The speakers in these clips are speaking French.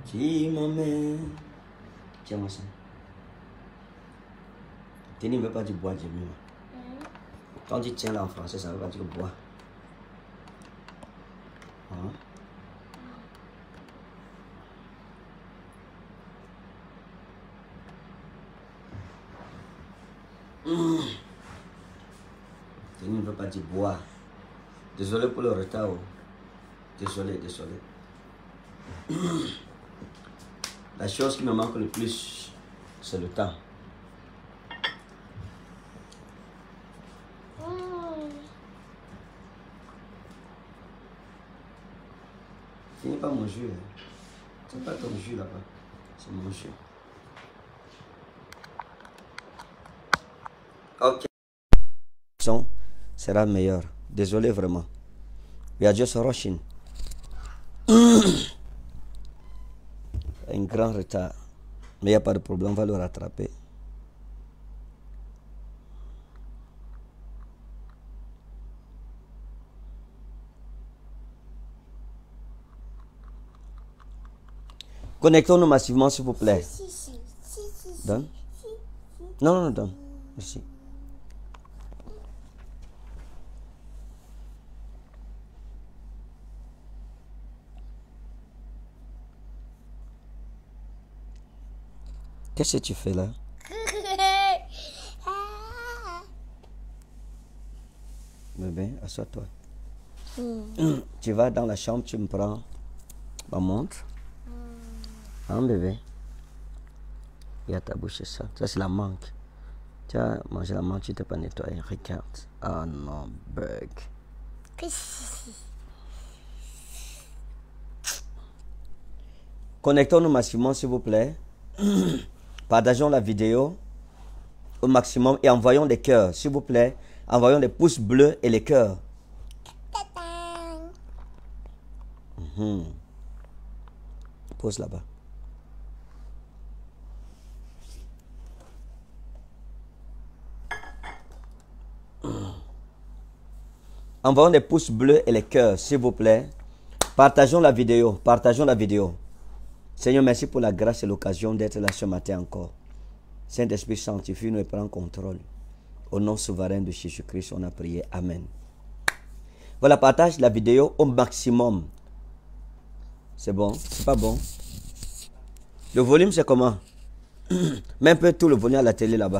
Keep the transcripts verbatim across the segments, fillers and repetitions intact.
qui m'emmène. Tiens-moi ça. Tenez, ne veut pas dire bois, Jimmy. Mm. Quand tu tiens là en français, ça veut pas dire bois. Hein? Mm. Tenez, ne veut pas dire bois. Désolé pour le retard. Oh. Désolé, désolé. Mm. La chose qui me manque le plus, c'est le temps. Finis pas mon jus. Hein. C'est pas ton jus là-bas. C'est mon jus. Ok. Son sera meilleur. Désolé vraiment. We are just rushing. Un grand retard. Mais il n'y a pas de problème, on va le rattraper. Connectons-nous massivement, s'il vous plaît. Si, si, si, si, donne. Si, si. Non, non, non, donne. Merci. Qu'est-ce que tu fais là? Bébé, assois-toi. Mm. Tu vas dans la chambre, tu me prends ma montre. Mm. Hein, bébé? Il y a ta bouche, ça. Ça, c'est la manque. Tu as mangé la manque, tu t'es pas nettoyé. Regarde. Oh non, bug. Connectons-nous massivement, s'il vous plaît. Partageons la vidéo au maximum et envoyons des cœurs, s'il vous plaît. Envoyons des pouces bleus et les cœurs. Mmh. Pose là-bas. Mmh. Envoyons des pouces bleus et les cœurs, s'il vous plaît. Partageons la vidéo. Partageons la vidéo. Seigneur, merci pour la grâce et l'occasion d'être là ce matin encore. Saint-Esprit, sanctifie-nous et prends contrôle. Au nom souverain de Jésus-Christ, on a prié. Amen. Voilà, partage la vidéo au maximum. C'est bon? C'est pas bon? Le volume, c'est comment? Mets un peu tout le volume à la télé là-bas.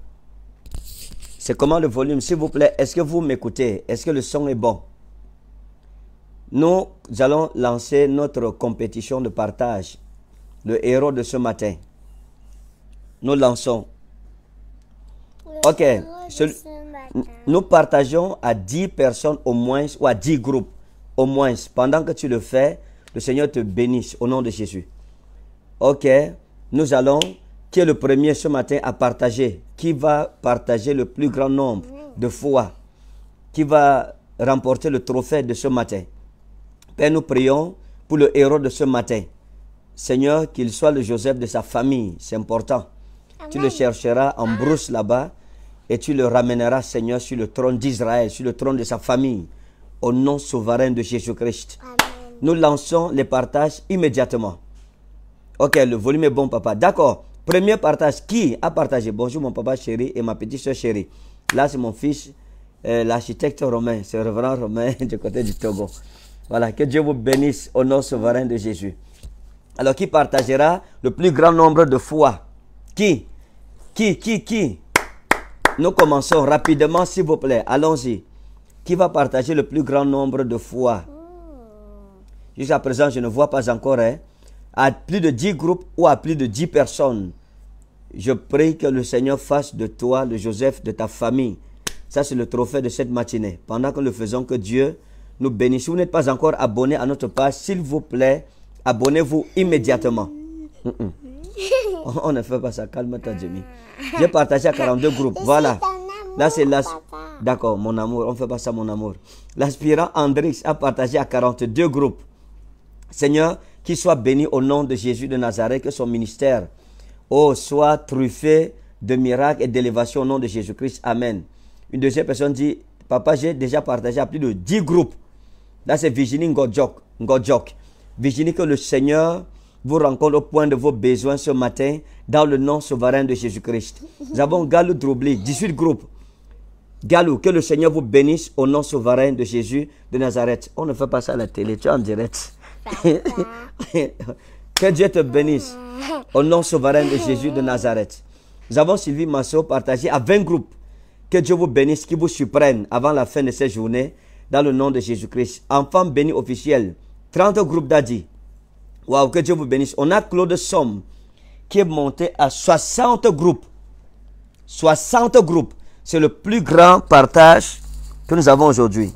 C'est comment le volume? S'il vous plaît, est-ce que vous m'écoutez? Est-ce que le son est bon? Nous allons lancer notre compétition de partage. Le héros de ce matin. Nous lançons. Le ok. Ce, nous partageons à dix personnes au moins, ou à dix groupes au moins. Pendant que tu le fais, le Seigneur te bénisse au nom de Jésus. Ok. Nous allons, qui est le premier ce matin à partager? Qui va partager le plus grand nombre de fois? Qui va remporter le trophée de ce matin? Père, nous prions pour le héros de ce matin. Seigneur, qu'il soit le Joseph de sa famille, c'est important. Amen. Tu le chercheras en brousse là-bas et tu le ramèneras, Seigneur, sur le trône d'Israël, sur le trône de sa famille, au nom souverain de Jésus-Christ. Nous lançons les partages immédiatement. Ok, le volume est bon, papa. D'accord. Premier partage, qui a partagé? Bonjour, mon papa chéri et ma petite soeur chérie. Là, c'est mon fils, euh, l'architecte Romain, c'est le révérend Romain du côté du Togo. Voilà, que Dieu vous bénisse au nom souverain de Jésus. Alors, qui partagera le plus grand nombre de fois? Qui? Qui? Qui? Qui? Nous commençons rapidement, s'il vous plaît. Allons-y. Qui va partager le plus grand nombre de fois? Jusqu'à présent, je ne vois pas encore. Hein, à plus de dix groupes ou à plus de dix personnes. Je prie que le Seigneur fasse de toi le Joseph de ta famille. Ça, c'est le trophée de cette matinée. Pendant que nous faisons, que Dieu nous bénisse. Si vous n'êtes pas encore abonné à notre page, s'il vous plaît, abonnez-vous immédiatement. Mm -mm. On ne fait pas ça. Calme-toi, Jimmy. J'ai partagé à quarante-deux groupes. Voilà. Là, c'est là. D'accord, mon amour. On ne fait pas ça, mon amour. L'aspirant Andrix a partagé à quarante-deux groupes. Seigneur, qu'il soit béni au nom de Jésus de Nazareth, que son ministère oh, soit truffé de miracles et d'élévation au nom de Jésus-Christ. Amen. Une deuxième personne dit, papa, j'ai déjà partagé à plus de dix groupes. Là, c'est Virginie Ngodjok. Ngodjok. Virginie, que le Seigneur vous rencontre au point de vos besoins ce matin dans le nom souverain de Jésus-Christ. Nous avons Galou Droubli, dix-huit groupes. Galou, que le Seigneur vous bénisse au nom souverain de Jésus de Nazareth. On ne fait pas ça à la télé, tu es en direct. Que Dieu te bénisse au nom souverain de Jésus de Nazareth. Nous avons Sylvie Massot partagé à vingt groupes. Que Dieu vous bénisse, qui vous surprenne avant la fin de cette journée dans le nom de Jésus-Christ. Enfant béni officiel, trente groupes d'Adi. Waouh, que Dieu vous bénisse. On a Claude Somme qui est monté à soixante groupes. soixante groupes. C'est le plus grand partage que nous avons aujourd'hui.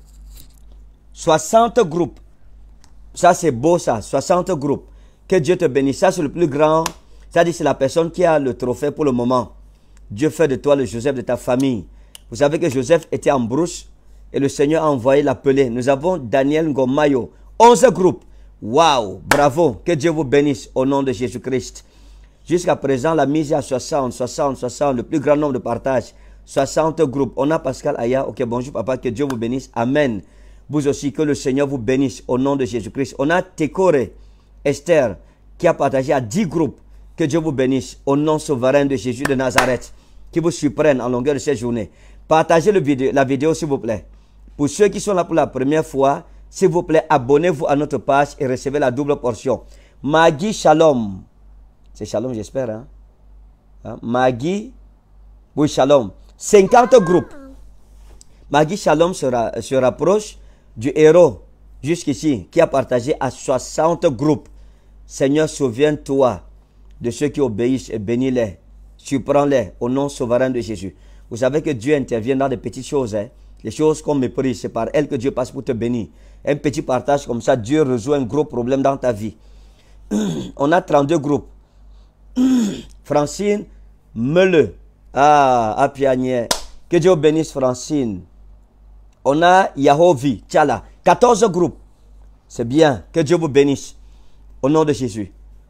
soixante groupes. Ça, c'est beau, ça. soixante groupes. Que Dieu te bénisse. Ça, c'est le plus grand. C'est-à-dire, c'est la personne qui a le trophée pour le moment. Dieu fait de toi le Joseph de ta famille. Vous savez que Joseph était en brousse et le Seigneur a envoyé l'appeler. Nous avons Daniel Ngomayo. onze groupes. Waouh, bravo. Que Dieu vous bénisse au nom de Jésus-Christ. Jusqu'à présent, la mise est à soixante, soixante, soixante. Le plus grand nombre de partages. soixante groupes. On a Pascal Aya. Ok, bonjour papa. Que Dieu vous bénisse. Amen. Vous aussi, que le Seigneur vous bénisse au nom de Jésus-Christ. On a Tekore Esther qui a partagé à dix groupes. Que Dieu vous bénisse au nom souverain de Jésus de Nazareth, qui vous surprenne en longueur de cette journée. Partagez le vidéo, la vidéo s'il vous plaît. Pour ceux qui sont là pour la première fois, s'il vous plaît, abonnez-vous à notre page et recevez la double portion. Maggie Shalom. C'est Shalom, j'espère. Hein? Hein? Maggie, oui, Shalom. cinquante groupes. Maggie Shalom se, ra se rapproche du héros jusqu'ici qui a partagé à soixante groupes. Seigneur, souviens-toi de ceux qui obéissent et bénis-les. Surprends-les au nom souverain de Jésus. Vous savez que Dieu intervient dans des petites choses. Hein? Les choses qu'on méprise, c'est par elles que Dieu passe pour te bénir. Un petit partage comme ça, Dieu résout un gros problème dans ta vie. On a trente-deux groupes. Francine Meule. Ah, à Pianier. Que Dieu bénisse Francine. On a Yahovi, Tchala. quatorze groupes. C'est bien. Que Dieu vous bénisse. Au nom de Jésus.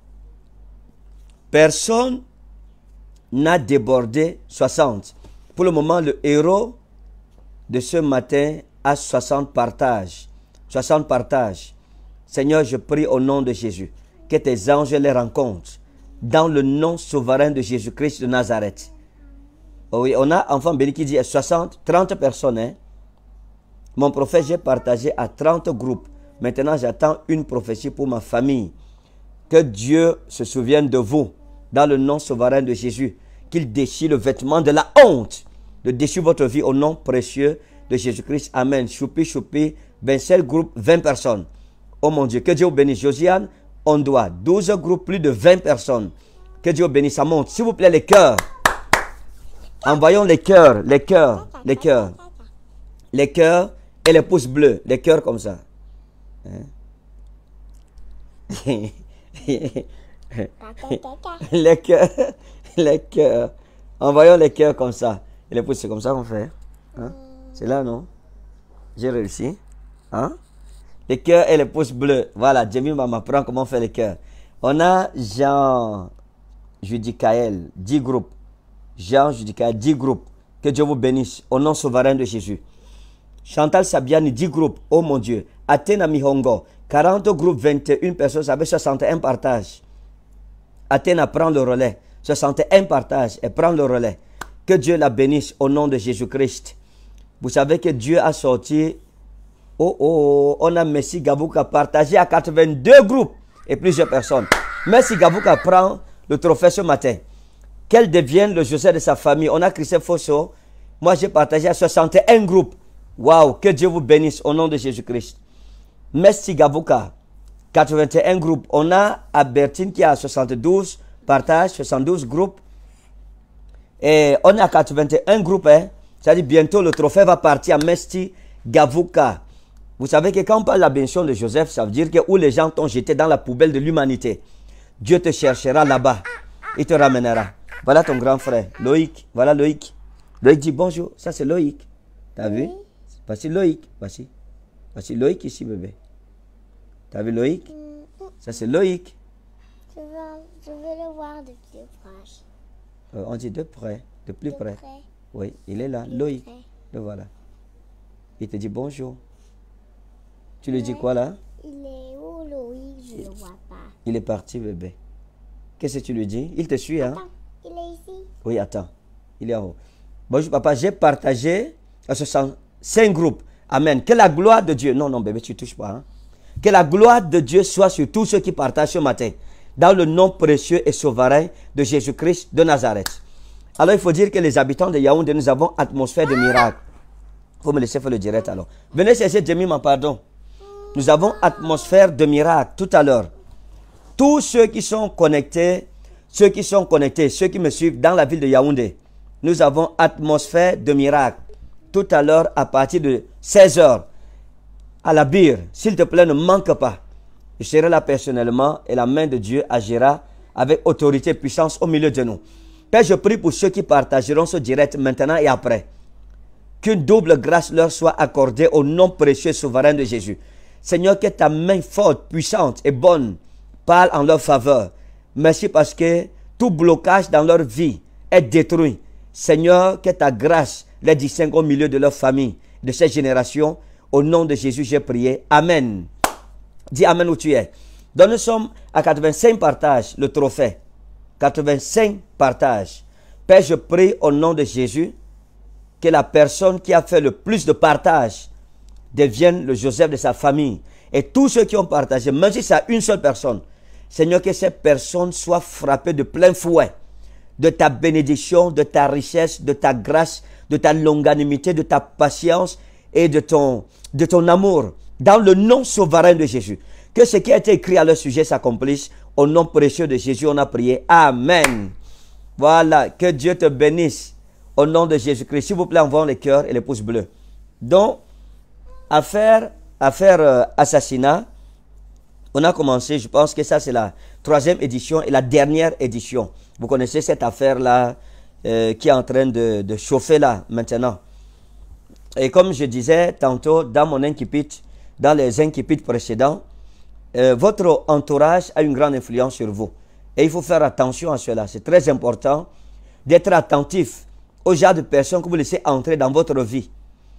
Personne n'a débordé soixante. Pour le moment, le héros de ce matin a soixante partages. soixante partages. Seigneur, je prie au nom de Jésus que tes anges les rencontrent dans le nom souverain de Jésus-Christ de Nazareth. Oh oui, on a enfant béni qui dit soixante, trente personnes. Hein? Mon prophète, j'ai partagé à trente groupes. Maintenant, j'attends une prophétie pour ma famille. Que Dieu se souvienne de vous dans le nom souverain de Jésus. Qu'il déchire le vêtement de la honte. De déchirer votre vie au nom précieux de Jésus-Christ. Amen. Choupi, choupi. vingt-sept groupes, vingt personnes. Oh mon Dieu. Que Dieu vous bénisse. Josiane, on doit douze groupes, plus de vingt personnes. Que Dieu vous bénisse. Ça monte. S'il vous plaît, les cœurs. Envoyons les cœurs, les cœurs, les cœurs. Les cœurs et les pouces bleus. Les cœurs comme ça. Hein? Les cœurs, les cœurs. Envoyons les cœurs comme ça. Et les pouces, c'est comme ça qu'on fait. Hein? C'est là, non? J'ai réussi. Hein? Les cœurs et les pouces bleus. Voilà, Jamie va m'apprendre comment faire les cœurs. On a Jean Judicaël, dix groupes. Jean Judicaël, dix groupes. Que Dieu vous bénisse. Au nom souverain de Jésus. Chantal Sabiani, dix groupes. Oh mon Dieu. Athéna Mihongo, quarante groupes, vingt et une personnes avec soixante et un partages. Athéna prend le relais. soixante et un partages et prend le relais. Que Dieu la bénisse au nom de Jésus-Christ. Vous savez que Dieu a sorti. Oh, oh, on a Messi Gabouka partagé à quatre-vingt-deux groupes et plusieurs personnes. Messi Gabouka prend le trophée ce matin. Qu'elle devienne le Joseph de sa famille. On a Christophe Fosso. Moi, j'ai partagé à soixante et un groupes. Waouh, que Dieu vous bénisse au nom de Jésus-Christ. Messi Gabouka, quatre-vingt-un groupes. On a Albertine qui a soixante-douze partages, soixante-douze groupes. Et on a quatre-vingt-un groupes. Hein. C'est-à-dire bientôt le trophée va partir à Messi Gabouka. Vous savez que quand on parle de la bénédiction de Joseph, ça veut dire que où les gens t'ont jeté dans la poubelle de l'humanité, Dieu te cherchera là-bas. Il te ramènera. Voilà ton grand frère, Loïc. Voilà Loïc. Loïc dit bonjour. Ça, c'est Loïc. T'as vu? Voici Loïc. Voici. Voici Loïc ici, bébé. T'as vu Loïc? Ça, c'est Loïc. Je veux, je veux le voir de plus proche. Euh, on dit de près. De plus De près. près. Oui, il est là. Plus Loïc. près. Le voilà. Il te dit bonjour. Tu lui dis quoi là? Il est où, Loïc? Je ne le vois pas. Il est parti, bébé. Qu'est-ce que tu lui dis? Il te suit, hein? Attends, il est ici. Oui, attends. Il est en haut. Bonjour, papa. J'ai partagé à ce cinq groupes. Amen. Que la gloire de Dieu... Non, non, bébé, tu ne touches pas. Hein? Que la gloire de Dieu soit sur tous ceux qui partagent ce matin. Dans le nom précieux et souverain de Jésus-Christ de Nazareth. Alors, il faut dire que les habitants de Yaoundé, nous avons atmosphère de miracle. Il faut me laisser faire le direct alors. Venez chercher Jemima, pardon. Nous avons atmosphère de miracle tout à l'heure. Tous ceux qui sont connectés, ceux qui sont connectés, ceux qui me suivent dans la ville de Yaoundé, nous avons atmosphère de miracle. Tout à l'heure, à partir de seize heures, à la bire, s'il te plaît, ne manque pas. Je serai là personnellement et la main de Dieu agira avec autorité et puissance au milieu de nous. Père, je prie pour ceux qui partageront ce direct maintenant et après. Qu'une double grâce leur soit accordée au nom précieux et souverain de Jésus. Seigneur, que ta main forte, puissante et bonne parle en leur faveur. Merci parce que tout blocage dans leur vie est détruit. Seigneur, que ta grâce les distingue au milieu de leur famille, de cette génération. Au nom de Jésus, j'ai prié. Amen. Dis Amen où tu es. Donc nous sommes à quatre-vingt-cinq partages, le trophée. quatre-vingt-cinq partages. Père, je prie au nom de Jésus que la personne qui a fait le plus de partages devienne le Joseph de sa famille. Et tous ceux qui ont partagé, même si c'est une seule personne, Seigneur, que cette personne soit frappée de plein fouet de ta bénédiction, de ta richesse, de ta grâce, de ta longanimité, de ta patience et de ton, de ton amour. Dans le nom souverain de Jésus. Que ce qui a été écrit à leur sujet s'accomplisse. Au nom précieux de Jésus, on a prié. Amen. Voilà. Que Dieu te bénisse. Au nom de Jésus-Christ. S'il vous plaît, envoyons les cœurs et les pouces bleus. Donc, affaire, affaire euh, assassinat. On a commencé, je pense que ça c'est la troisième édition et la dernière édition. Vous connaissez cette affaire-là euh, qui est en train de, de chauffer là maintenant. Et comme je disais tantôt dans mon incipit, dans les incipits précédents, euh, votre entourage a une grande influence sur vous. Et il faut faire attention à cela. C'est très important d'être attentif au genre de personnes que vous laissez entrer dans votre vie.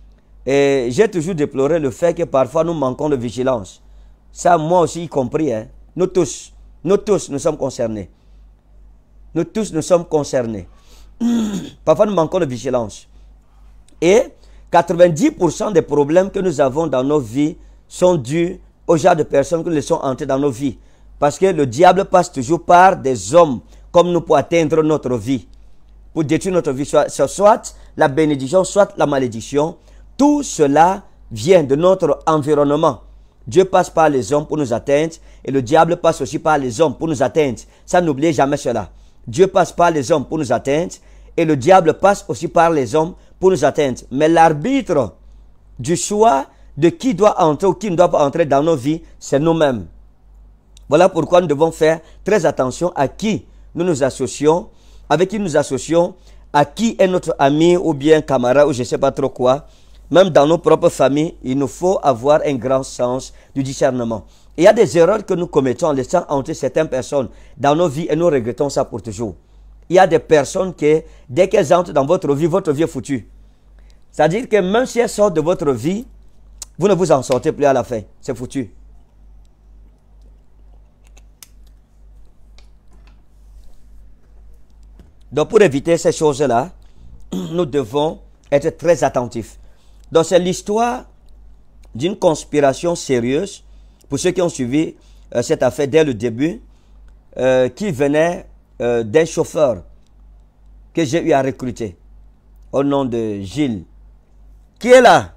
Et j'ai toujours déploré le fait que parfois nous manquons de vigilance. Ça, moi aussi y compris. Hein. Nous tous, nous tous, nous sommes concernés. Nous tous, nous sommes concernés. Parfois, nous manquons de vigilance. Et quatre-vingt-dix pour cent des problèmes que nous avons dans nos vies sont dus au genre de personnes que nous laissons entrer dans nos vies. Parce que le diable passe toujours par des hommes comme nous pour atteindre notre vie. Pour détruire notre vie. Soit, soit la bénédiction, soit la malédiction. Tout cela vient de notre environnement. Dieu passe par les hommes pour nous atteindre et le diable passe aussi par les hommes pour nous atteindre. Ça, n'oubliez jamais cela. Dieu passe par les hommes pour nous atteindre et le diable passe aussi par les hommes pour nous atteindre. Mais l'arbitre du choix de qui doit entrer ou qui ne doit pas entrer dans nos vies, c'est nous-mêmes. Voilà pourquoi nous devons faire très attention à qui nous nous associons, avec qui nous nous associons, à qui est notre ami ou bien camarade ou je ne sais pas trop quoi. Même dans nos propres familles, il nous faut avoir un grand sens du discernement. Il y a des erreurs que nous commettons en laissant entrer certaines personnes dans nos vies et nous regrettons ça pour toujours. Il y a des personnes qui, dès qu'elles entrent dans votre vie, votre vie est foutue. C'est-à-dire que même si elles sortent de votre vie, vous ne vous en sortez plus à la fin. C'est foutu. Donc pour éviter ces choses-là, nous devons être très attentifs. Donc c'est l'histoire d'une conspiration sérieuse, pour ceux qui ont suivi euh, cette affaire dès le début, euh, qui venait euh, d'un chauffeur que j'ai eu à recruter, au nom de Gilles. Qui est là?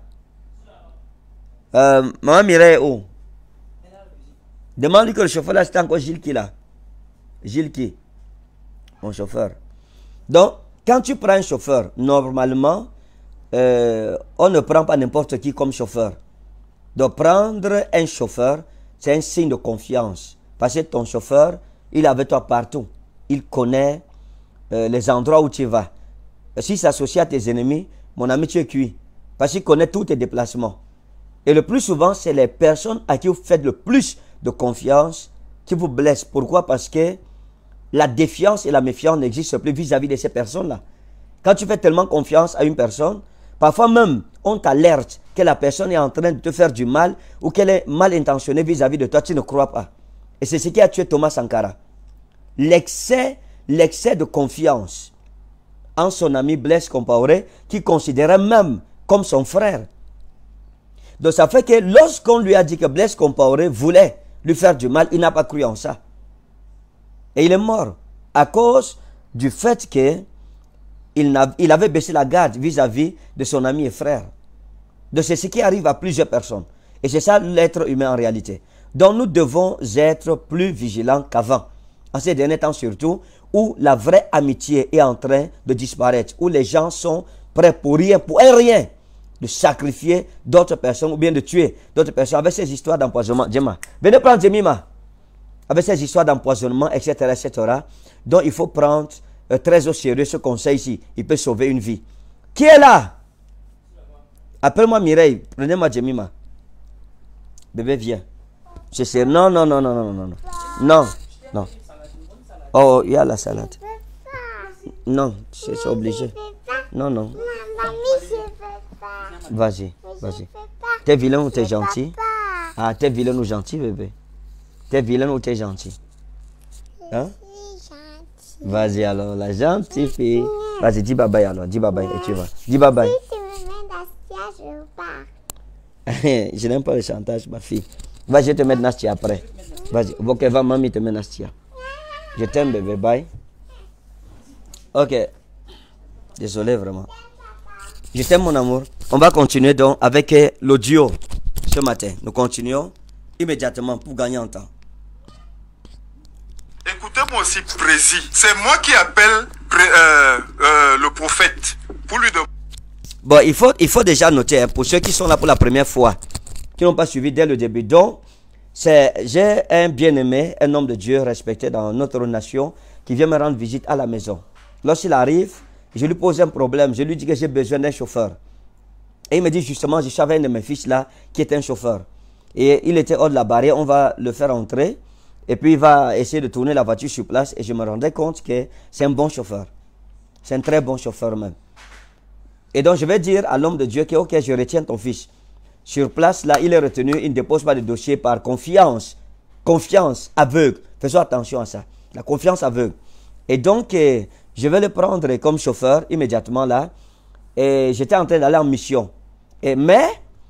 euh, Maman Mireille est où? Demande-lui que le chauffeur là, c'est encore Gilles qui est là. Gilles qui? Mon chauffeur. Donc, quand tu prends un chauffeur, normalement, Euh, on ne prend pas n'importe qui comme chauffeur. Donc prendre un chauffeur, c'est un signe de confiance. Parce que ton chauffeur, il est avec toi partout. Il connaît euh, les endroits où tu vas. S'il s'associe à tes ennemis, mon ami, tu es cuit. Parce qu'il connaît tous tes déplacements. Et le plus souvent, c'est les personnes à qui vous faites le plus de confiance qui vous blessent. Pourquoi? Parce que la défiance et la méfiance n'existent plus vis-à-vis de ces personnes-là. Quand tu fais tellement confiance à une personne, parfois même, on t'alerte que la personne est en train de te faire du mal ou qu'elle est mal intentionnée vis-à-vis de toi, tu ne crois pas. Et c'est ce qui a tué Thomas Sankara. L'excès, l'excès de confiance en son ami Blaise Compaoré, qui considérait même comme son frère. Donc ça fait que lorsqu'on lui a dit que Blaise Compaoré voulait lui faire du mal, il n'a pas cru en ça. Et il est mort à cause du fait qu'il il avait baissé la garde vis-à-vis de son ami et frère. Donc c'est ce qui arrive à plusieurs personnes. Et c'est ça l'être humain en réalité. Donc nous devons être plus vigilants qu'avant. En ces derniers temps surtout, où la vraie amitié est en train de disparaître, où les gens sont prêts pour rien, pour un rien, de sacrifier d'autres personnes ou bien de tuer d'autres personnes avec ces histoires d'empoisonnement. Djema, venez prendre Djemima. Avec ces histoires d'empoisonnement, et cetera, et cetera. Donc il faut prendre euh, très au sérieux ce conseil ici. Il peut sauver une vie. Qui est là? Appelle-moi Mireille. Prenez-moi Djemima. Bébé, viens. Je sais. Non, non, non, non, non, non, non. Non, non. Oh, il y a la salade. Non, c'est obligé. Non, non. Vas-y, vas-y. T'es vilain ou t'es gentil? Ah, t'es vilain ou gentil, bébé? T'es vilain ou t'es gentil? Hein? Vas-y alors, la gentille fille. Vas-y, dis bye bye alors, dis bye bye et tu vas. Dis bye bye. Je n'aime pas le chantage, ma fille. Vas-y, je te mets Nastia après. Vas-y, ok, va, mamie te met Nastia. Je t'aime, bébé, bye. Ok. Désolé, vraiment. Je t'aime, mon amour. On va continuer donc avec l'audio ce matin. Nous continuons immédiatement pour gagner en temps. Écoutez-moi aussi, Prési. C'est moi qui appelle euh, euh, le prophète pour lui demander. Bon, il faut, il faut déjà noter, hein, pour ceux qui sont là pour la première fois, qui n'ont pas suivi dès le début. Donc, j'ai un bien-aimé, un homme de Dieu respecté dans notre nation, qui vient me rendre visite à la maison. Lorsqu'il arrive, je lui pose un problème. Je lui dis que j'ai besoin d'un chauffeur. Et il me dit justement, je savais un de mes fils là, qui est un chauffeur. Et il était hors de la barrière, on va le faire entrer. Et puis il va essayer de tourner la voiture sur place. Et je me rendais compte que c'est un bon chauffeur. C'est un très bon chauffeur même. Et donc je vais dire à l'homme de Dieu que ok, je retiens ton fils. Sur place, là, il est retenu, il ne dépose pas de dossier par confiance. Confiance aveugle. Faisons attention à ça. La confiance aveugle. Et donc, eh, je vais le prendre comme chauffeur immédiatement là. Et j'étais en train d'aller en mission. Et, mais,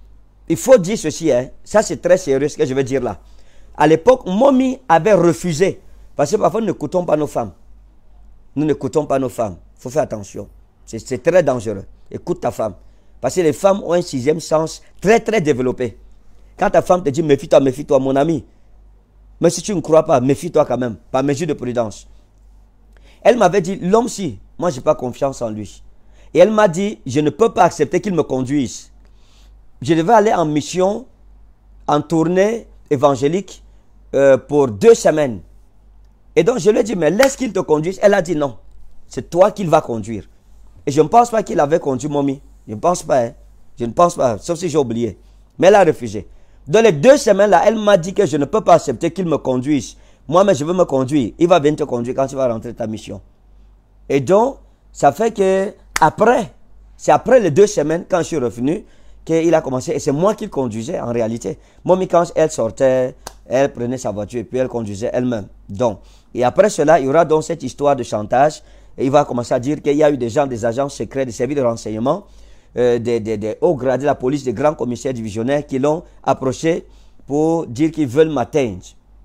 il faut dire ceci, hein, ça c'est très sérieux ce que je vais dire là. À l'époque, Momi avait refusé. Parce que parfois, nous n'écoutons pas nos femmes. Nous n'écoutons pas nos femmes. Il faut faire attention. C'est très dangereux. Écoute ta femme. Parce que les femmes ont un sixième sens très très développé. Quand ta femme te dit méfie-toi, méfie-toi mon ami. Mais si tu ne crois pas, méfie-toi quand même. Par mesure de prudence. Elle m'avait dit, l'homme si, moi je n'ai pas confiance en lui. Et elle m'a dit, je ne peux pas accepter qu'il me conduise. Je devais aller en mission, en tournée évangélique euh, pour deux semaines. Et donc je lui ai dit, mais laisse qu'il te conduise. Elle a dit non, c'est toi qu'il va conduire. Et je ne pense pas qu'il avait conduit Momi. Je ne pense pas, hein. Je ne pense pas, sauf si j'ai oublié. Mais elle a refusé. Dans les deux semaines là, elle m'a dit que je ne peux pas accepter qu'il me conduise. Moi, mais je veux me conduire. Il va venir te conduire quand tu vas rentrer ta mission. Et donc, ça fait que après, c'est après les deux semaines, quand je suis revenu, qu'il a commencé. Et c'est moi qui le conduisais en réalité. Momi, quand elle sortait, elle prenait sa voiture et puis elle conduisait elle-même. Donc, et après cela, il y aura donc cette histoire de chantage. Et il va commencer à dire qu'il y a eu des gens, des agents secrets, des services de renseignement, euh, des, des, des hauts gradés de la police, des grands commissaires divisionnaires qui l'ont approché pour dire qu'ils veulent m'atteindre.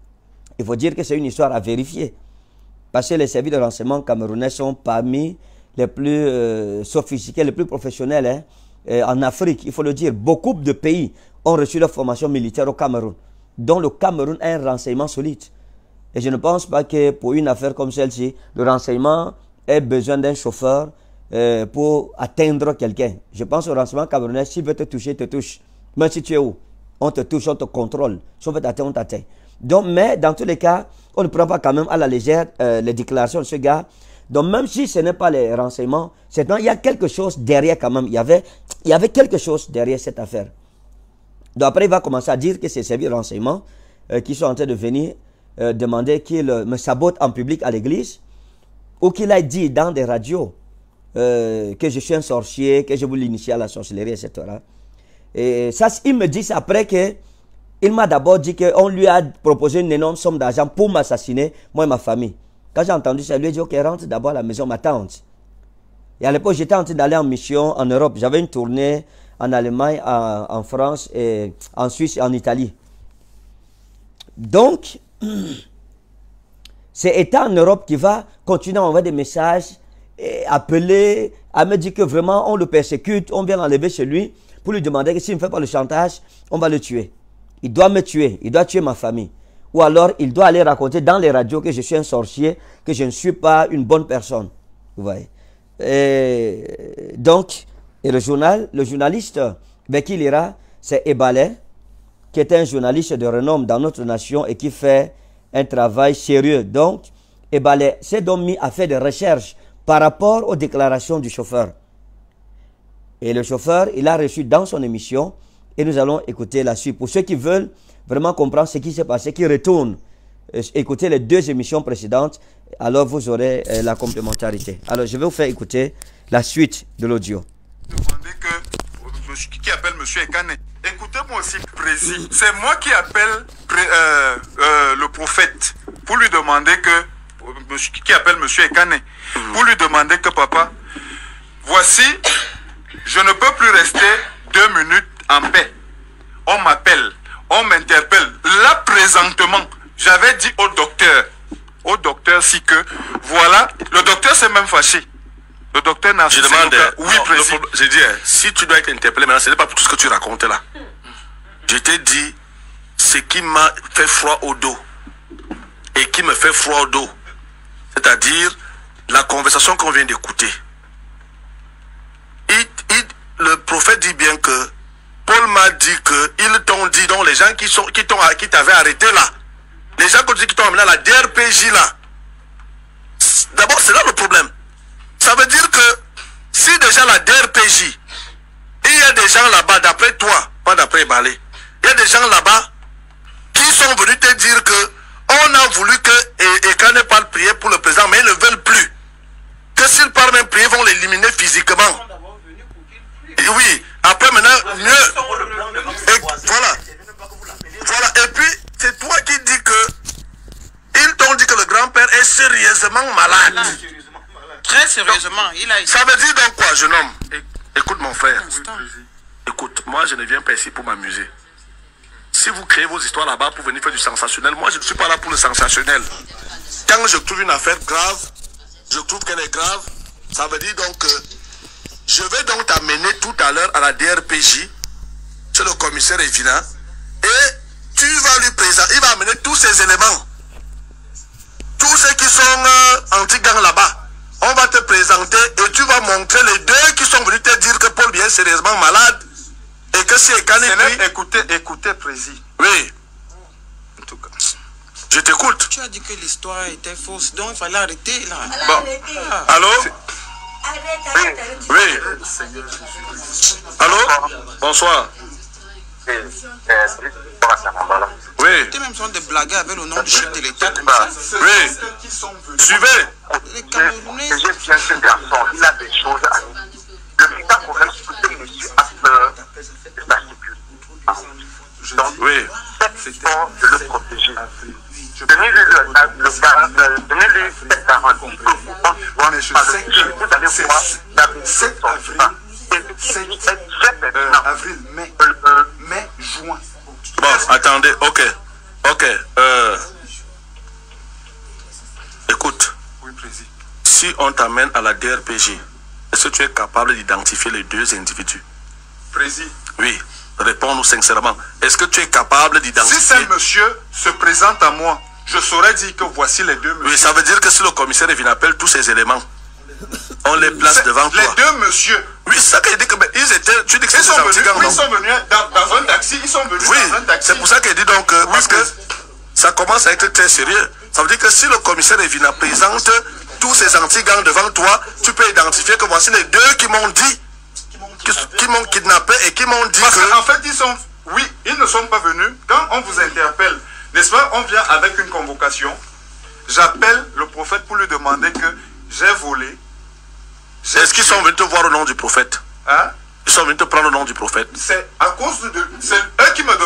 Il faut dire que c'est une histoire à vérifier. Parce que les services de renseignement camerounais sont parmi les plus euh, sophistiqués, les plus professionnels hein, euh, en Afrique. Il faut le dire, beaucoup de pays ont reçu leur formation militaire au Cameroun, dont le Cameroun a un renseignement solide. Et je ne pense pas que pour une affaire comme celle-ci, le renseignement ait besoin d'un chauffeur euh, pour atteindre quelqu'un. Je pense au renseignement camerounais, s'il veut te toucher, il te touche. Même si tu es où, on te touche, on te contrôle. Si on veut t'atteindre, on t'atteint. Donc, mais dans tous les cas, on ne prend pas quand même à la légère euh, les déclarations de ce gars. Donc, même si ce n'est pas les renseignements, c'est il y a quelque chose derrière quand même. Il y avait, il y avait quelque chose derrière cette affaire. Donc, après, il va commencer à dire que c'est ces services de renseignement euh, qui sont en train de venir euh, demander qu'il euh, me sabote en public à l'église ou qu'il a dit dans des radios euh, que je suis un sorcier, que je voulais l'initier à la sorcellerie, et cetera. Et ça, il me dit ça après que il m'a d'abord dit qu'on lui a proposé une énorme somme d'argent pour m'assassiner, moi et ma famille. Quand j'ai entendu ça, je lui ai dit, ok, rentre d'abord à la maison, ma tante. Et à l'époque, j'étais en train d'aller en mission en Europe. J'avais une tournée en Allemagne, en, en France, et en Suisse et en Italie. Donc, c'est État en Europe qui va continuer à envoyer des messages, et appeler, à me dire que vraiment on le persécute, on vient l'enlever chez lui pour lui demander que s'il ne fait pas le chantage, on va le tuer. Il doit me tuer, il doit tuer ma famille. Ou alors il doit aller raconter dans les radios que je suis un sorcier, que je ne suis pas une bonne personne. Vous voyez. Et donc, et le journal, le journaliste avec qui il ira, c'est Ebalé, qui est un journaliste de renom dans notre nation et qui fait un travail sérieux. Donc, Ebalé s'est donc mis à faire des recherches par rapport aux déclarations du chauffeur. Et le chauffeur, il a reçu dans son émission, et nous allons écouter la suite. Pour ceux qui veulent vraiment comprendre ce qui s'est passé, qui retournent euh, écouter les deux émissions précédentes, alors vous aurez euh, la complémentarité. Alors, je vais vous faire écouter la suite de l'audio. Demandez que, qui appelle M. Ekane. Écoutez-moi aussi, précis. C'est moi qui appelle euh, euh, le prophète pour lui demander que, qui appelle M. Ekane, pour lui demander que, papa, voici, je ne peux plus rester deux minutes en paix. On m'appelle, on m'interpelle. Là, présentement, j'avais dit au docteur, au docteur, si que, voilà, le docteur s'est même fâché. Le docteur n'a Je demande, oui, non, président. le, j'ai dit, si tu dois être interpellé maintenant, ce n'est pas pour tout ce que tu racontes là. Je t'ai dit ce qui m'a fait froid au dos et qui me fait froid au dos. C'est-à-dire la conversation qu'on vient d'écouter. Il, il, le prophète dit bien que Paul m'a dit que ils t'ont dit, donc les gens qui sont qui t'ont qui t'avaient arrêté là, les gens qui t'ont amené à la D R P J là. D'abord, c'est là le problème. Ça veut dire que si déjà la D R P J, il y a des gens là-bas, d'après toi, pas d'après Balé, il y a des gens là-bas qui sont venus te dire que on a voulu que Ekane parle prier pour le président, mais ils ne veulent plus. Que s'ils parlent même prier, ils vont l'éliminer physiquement. Et oui, après maintenant, mieux. Et voilà. Voilà. Et puis, c'est toi qui dis que ils t'ont dit que le grand-père est sérieusement malade. Très sérieusement, il a... Ça veut dire donc quoi, jeune homme? Écoute mon frère. Écoute, moi je ne viens pas ici pour m'amuser. Si vous créez vos histoires là-bas pour venir faire du sensationnel, moi je ne suis pas là pour le sensationnel. Quand je trouve une affaire grave, je trouve qu'elle est grave, ça veut dire donc que je vais donc t'amener tout à l'heure à la D R P J, c'est le commissaire Evina, et tu vas lui présenter, il va amener tous ces éléments. Tous ceux qui sont euh, anti-gang là-bas. On va te présenter et tu vas montrer les deux qui sont venus te dire que Paul Biya est sérieusement malade et que si Ekane prie... Écoutez, écoutez, président. Oui. En tout cas. Je t'écoute. Tu as dit que l'histoire était fausse, donc il fallait arrêter là. Bon. Allô? Oui. Allô? Bonsoir. Oui. Tu même sont des blagues avec le nom du chef de l'État comme ça. Oui. Suivez. Les Camerounais... j'ai bien ce garçon, il a des choses à dire. Le président pourrait écouter monsieur a peur de sa sécurité. Donc, oui. c'est important de le protéger. Donnez-lui donnez-lui cette garantie que vous mais je sais que vous allez voir la sept avril, avril, mai, mai, juin. Bon, attendez, ok. Ok. Euh, écoute. Oui, président. Si on t'amène à la D R P J, est-ce que tu es capable d'identifier les deux individus? Président. Oui. Réponds-nous sincèrement. Est-ce que tu es capable d'identifier... Si ce monsieur se présente à moi, je saurais dire que voici les deux messieurs. Oui, ça veut dire que si le commissaire vient appelle tous ces éléments, on les place devant les toi. Les deux messieurs. Oui, c'est ça qu'il dit que... Mais ils étaient... Tu dis que ils sont venus, gang, oui, ils sont venus dans, dans un taxi. Ils sont venus oui, dans un taxi. C'est pour ça qu'il dit donc... Euh, oui, parce que ça commence à être très sérieux. Ça veut dire que si le commissaire Evina présente tous ces anti-gangs devant toi, tu peux identifier que voici les deux qui m'ont dit, qui, qui m'ont kidnappé et qui m'ont dit parce que... qu'en fait, ils sont... Oui, ils ne sont pas venus. Quand on vous interpelle, n'est-ce pas, on vient avec une convocation. J'appelle le prophète pour lui demander que j'ai volé. Est-ce qu'ils sont venus te voir au nom du prophète? Hein? Ils sont venus te prendre au nom du prophète? C'est à cause de... C'est eux qui me demandent que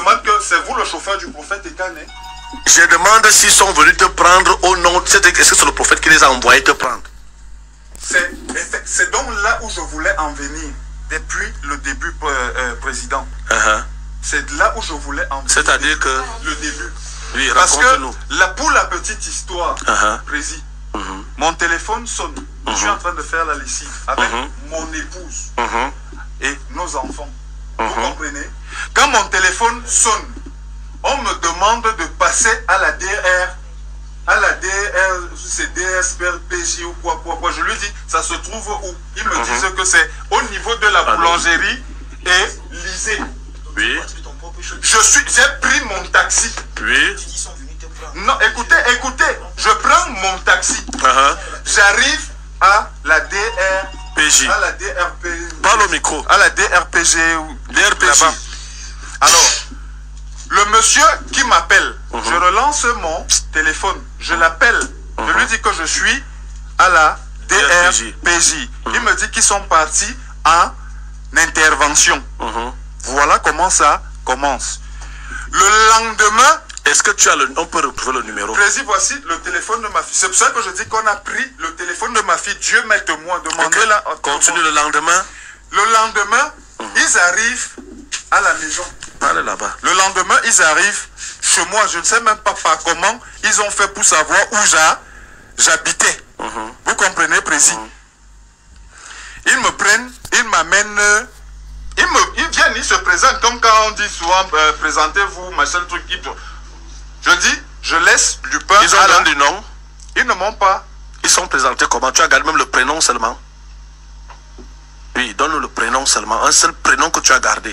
c'est vous le chauffeur du prophète Ekane? Je demande s'ils sont venus te prendre au nom. Est-ce que c'est le prophète qui les a envoyés te prendre? C'est donc là où je voulais en venir. Depuis le début, euh, président. Uh-huh. C'est là où je voulais en venir. C'est-à-dire que... Le début. Oui, parce que nous. là, pour la petite histoire, uh-huh. président, uh-huh. mon téléphone sonne. Uh-huh. Je suis en train de faire la lessive avec uh-huh. mon épouse uh-huh. et nos enfants. Uh-huh. Vous comprenez? Quand mon téléphone sonne, on me demande de passer à la D R, à la D R, c'est D S P J ou quoi, quoi, quoi. Je lui dis, ça se trouve où? Ils me uh-huh. disent que c'est au niveau de la boulangerie et lycée. Oui. Je suis, j'ai pris mon taxi. Oui. Non, écoutez, écoutez, je prends mon taxi. Uh-huh. J'arrive à la D R P J. À la D R P J. Parle au micro. À la D R P G. D R P J. Alors, le monsieur qui m'appelle, uh-huh. je relance mon téléphone, je l'appelle, uh-huh. je lui dis que je suis à la D R P J. Uh-huh. Il me dit qu'ils sont partis en intervention. Uh-huh. Voilà comment ça commence. Le lendemain, est-ce que tu as le... On peut retrouver le numéro? Président, voici le téléphone de ma fille. C'est pour ça que je dis qu'on a pris le téléphone de ma fille. Dieu m'est témoin. Demandez là. Continue le lendemain. Le lendemain, mmh. ils arrivent à la maison. Allez là-bas. Le lendemain, ils arrivent chez moi. Je ne sais même pas par comment ils ont fait pour savoir où j'habitais. Mmh. Vous comprenez, Président? Mmh. Ils me prennent, ils m'amènent... Ils, me, ils viennent, ils se présentent comme quand on dit souvent euh, présentez-vous, machin, truc. Je dis, je laisse du pain. Ils ont donné du nom. Ils ne m'ont pas. Ils sont présentés comment? Tu as gardé même le prénom seulement? Oui, donne-nous le prénom seulement. Un seul prénom que tu as gardé.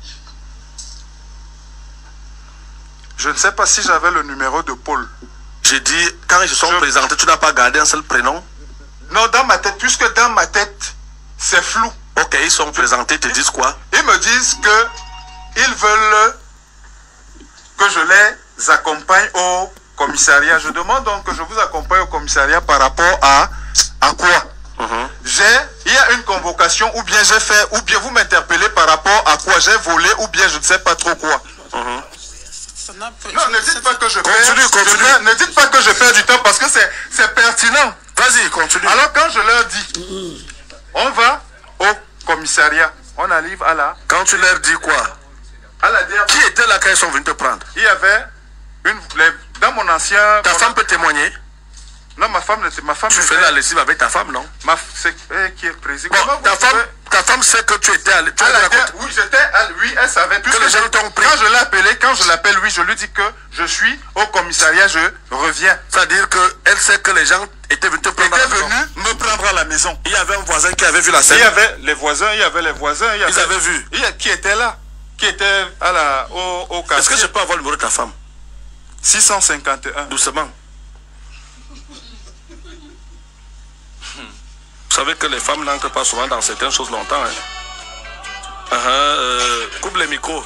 Je ne sais pas si j'avais le numéro de Paul. J'ai dit, quand ils se sont je... présentés, tu n'as pas gardé un seul prénom? Non, dans ma tête, puisque dans ma tête, c'est flou. Ok, ils sont présentés, ils te disent quoi? Ils me disent que ils veulent que je les accompagne au commissariat. Je demande donc que je vous accompagne au commissariat par rapport à, à quoi? Uh-huh. J'ai, il y a une convocation, ou bien j'ai fait, ou bien vous m'interpellez par rapport à quoi? J'ai volé, ou bien je ne sais pas trop quoi. Uh-huh. Non, ne dites pas que je perds. Continue, continue. Je, ne dites pas que je perds du temps parce que c'est pertinent. Vas-y, continue. Alors quand je leur dis, on va au commissariat, on arrive à la... Quand tu leur dis quoi? À la D R P. Qui était là quand ils sont venus te prendre? Il y avait une... Les, dans mon ancien... Ta mon femme peut témoigner? Non, ma femme n'était... Ma femme tu fais la lessive avec ta femme, non? Ma c'est eh, qui est président. Bon, ta femme, ta femme sait que tu étais à, tu à la D R P. Oui, j'étais à... Oui, elle savait. Que les gens t'ont pris. Quand je l'ai appelé, quand je l'appelle, oui, je lui dis que je suis au commissariat, je reviens. C'est-à-dire qu'elle sait que les gens étaient venus te prendre à la maison. Me prendre à la maison. Il y avait un voisin qui avait vu la scène. Il y avait les voisins, il y avait les voisins. Il y avait, Ils avaient vu. Il y a, qui était là? Qui était à la, au, au quartier. Est-ce que je peux avoir le numéro de ta femme? six cent cinquante et un. Doucement. Vous savez que les femmes n'entrent pas souvent dans certaines choses longtemps. Hein. Uh -huh, euh, coupe les micros.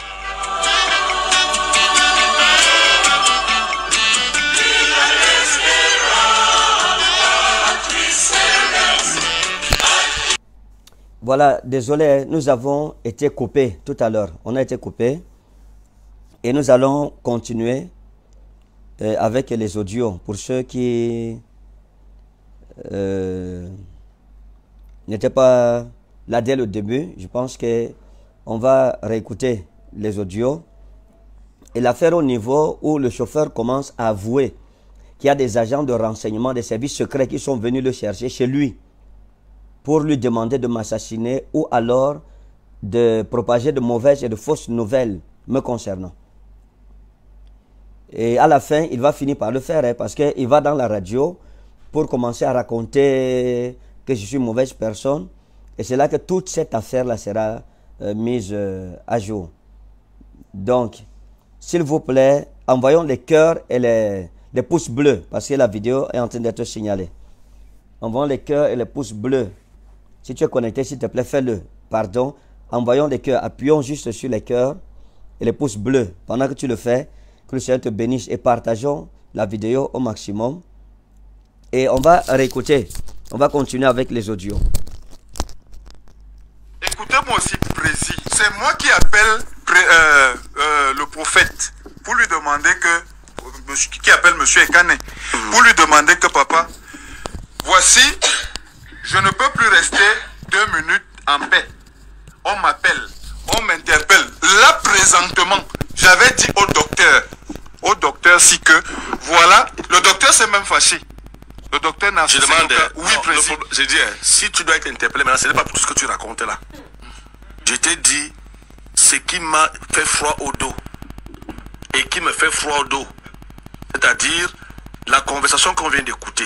Voilà, désolé, nous avons été coupés tout à l'heure. On a été coupés. Et nous allons continuer euh, avec les audios. Pour ceux qui euh, n'étaient pas là dès le début, je pense qu'on va réécouter les audios. Et l'affaire au niveau où le chauffeur commence à avouer qu'il y a des agents de renseignement, des services secrets qui sont venus le chercher chez lui pour lui demander de m'assassiner ou alors de propager de mauvaises et de fausses nouvelles me concernant. Et à la fin, il va finir par le faire hein, parce qu'il va dans la radio pour commencer à raconter que je suis une mauvaise personne. Et c'est là que toute cette affaire-là sera euh, mise euh, à jour. Donc, s'il vous plaît, envoyons les cœurs et les, les pouces bleus parce que la vidéo est en train d'être signalée. Envoyons les cœurs et les pouces bleus. Si tu es connecté, s'il te plaît, fais-le. Pardon. Envoyons les cœurs. Appuyons juste sur les cœurs et les pouces bleus. Pendant que tu le fais, que le Seigneur te bénisse et partageons la vidéo au maximum. Et on va réécouter. On va continuer avec les audios. Écoutez-moi aussi, Président. C'est moi qui appelle euh, euh, le prophète. demander que, qui appelle monsieur Ekane, pour lui demander que papa, voici, je ne peux plus rester deux minutes en paix. On m'appelle, on m'interpelle. Là, présentement, j'avais dit au docteur, au docteur si que, voilà, le docteur s'est même fâché. Le docteur n'a Je demande, oui, non, président. le- j'ai dit, hein, si tu dois être interpellé maintenant, ce n'est pas pour tout ce que tu racontes là. Je t'ai dit ce qui m'a fait froid au dos et qui me fait froid au dos. C'est-à-dire la conversation qu'on vient d'écouter.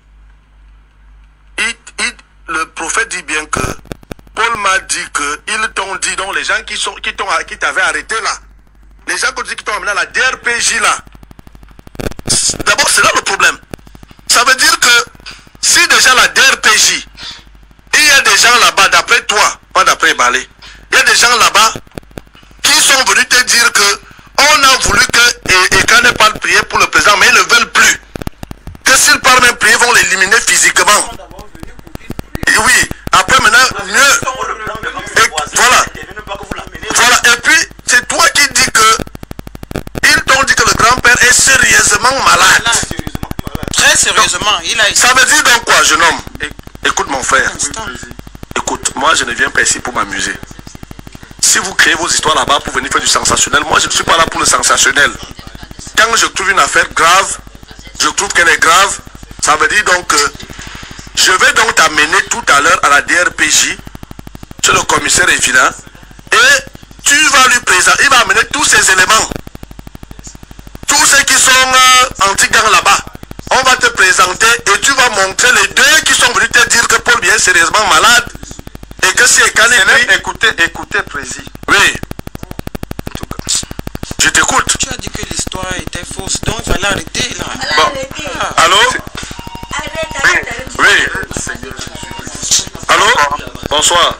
Il- il- le prophète dit bien que Paul m'a dit que ils t'ont dit, donc les gens qui sont qui t'ont qui t'avaient arrêté là, les gens qui t'ont amené à la D R P J là. D'abord, c'est là le problème. Ça veut dire que si déjà la D R P J, il y a des gens là-bas, d'après toi, pas d'après Balé, il y a des gens là-bas qui sont venus te dire que on a voulu que Ekane parle prier pour le président, mais ils ne veulent plus. Que s'ils parlent même prier, ils vont l'éliminer physiquement. Et oui, après maintenant, mieux. Et voilà. Voilà, et puis c'est toi qui dis que ils t'ont dit que le grand-père est sérieusement malade. Très sérieusement, il a été. Ça veut dire donc quoi, jeune homme? Écoute mon frère. Instant. Écoute, moi je ne viens pas ici pour m'amuser. Si vous créez vos histoires là-bas pour venir faire du sensationnel, moi je ne suis pas là pour le sensationnel. Quand je trouve une affaire grave, je trouve qu'elle est grave, ça veut dire donc que je vais donc t'amener tout à l'heure à la D R P J, chez le commissaire évident, et tu vas lui présenter, il va amener tous ces éléments. Tous ceux qui sont euh, anti-gang là-bas. On va te présenter et tu vas montrer les deux qui sont venus te dire que Paul bien est sérieusement malade et que si Ekane prie... Écoutez, écoutez, président. Oui. Je t'écoute. Tu as dit que l'histoire était fausse, donc il fallait arrêter là. Bon. Allô? Oui. Allô? Bonsoir.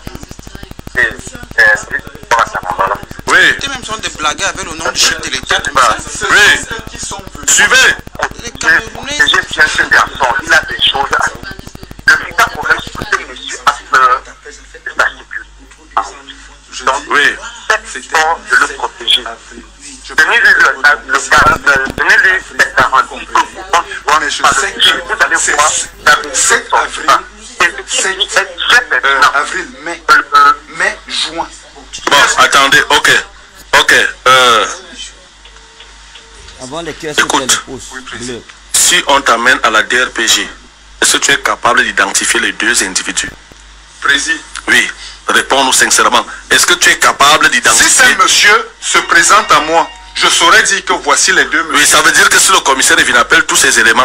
Oui. Tu même sont des blagues avec le nom du chef de l'État comme ça. Oui. Suivez. Les Camerounais. J'ai bien ce garçon, il a des choses à dire. Le véritable problème, c'est que monsieur a peur de sa sécurité. Donc, Oui. c'est fort de le protéger. Donnez-lui le, le garant, donnez-lui cette garantie que quand tu vois, Mais je par sais le- que vous allez c'est- voir, c'est sept avril. c'est très pertinent. Avril, mai, Euh, mai, juin. Bon, attendez. Ok. Ok. Euh, Avant les cœurs, s'il te plaît, Écoute. le pouce bleu. si on t'amène à la D R P J, est-ce que tu es capable d'identifier les deux individus? Président. Oui. Réponds-nous sincèrement. Est-ce que tu es capable Si d'identifier... ces monsieur se présente à moi, je saurais dire que voici les deux Oui, monsieur. ça veut dire que si le commissaire vient appelle tous ces éléments,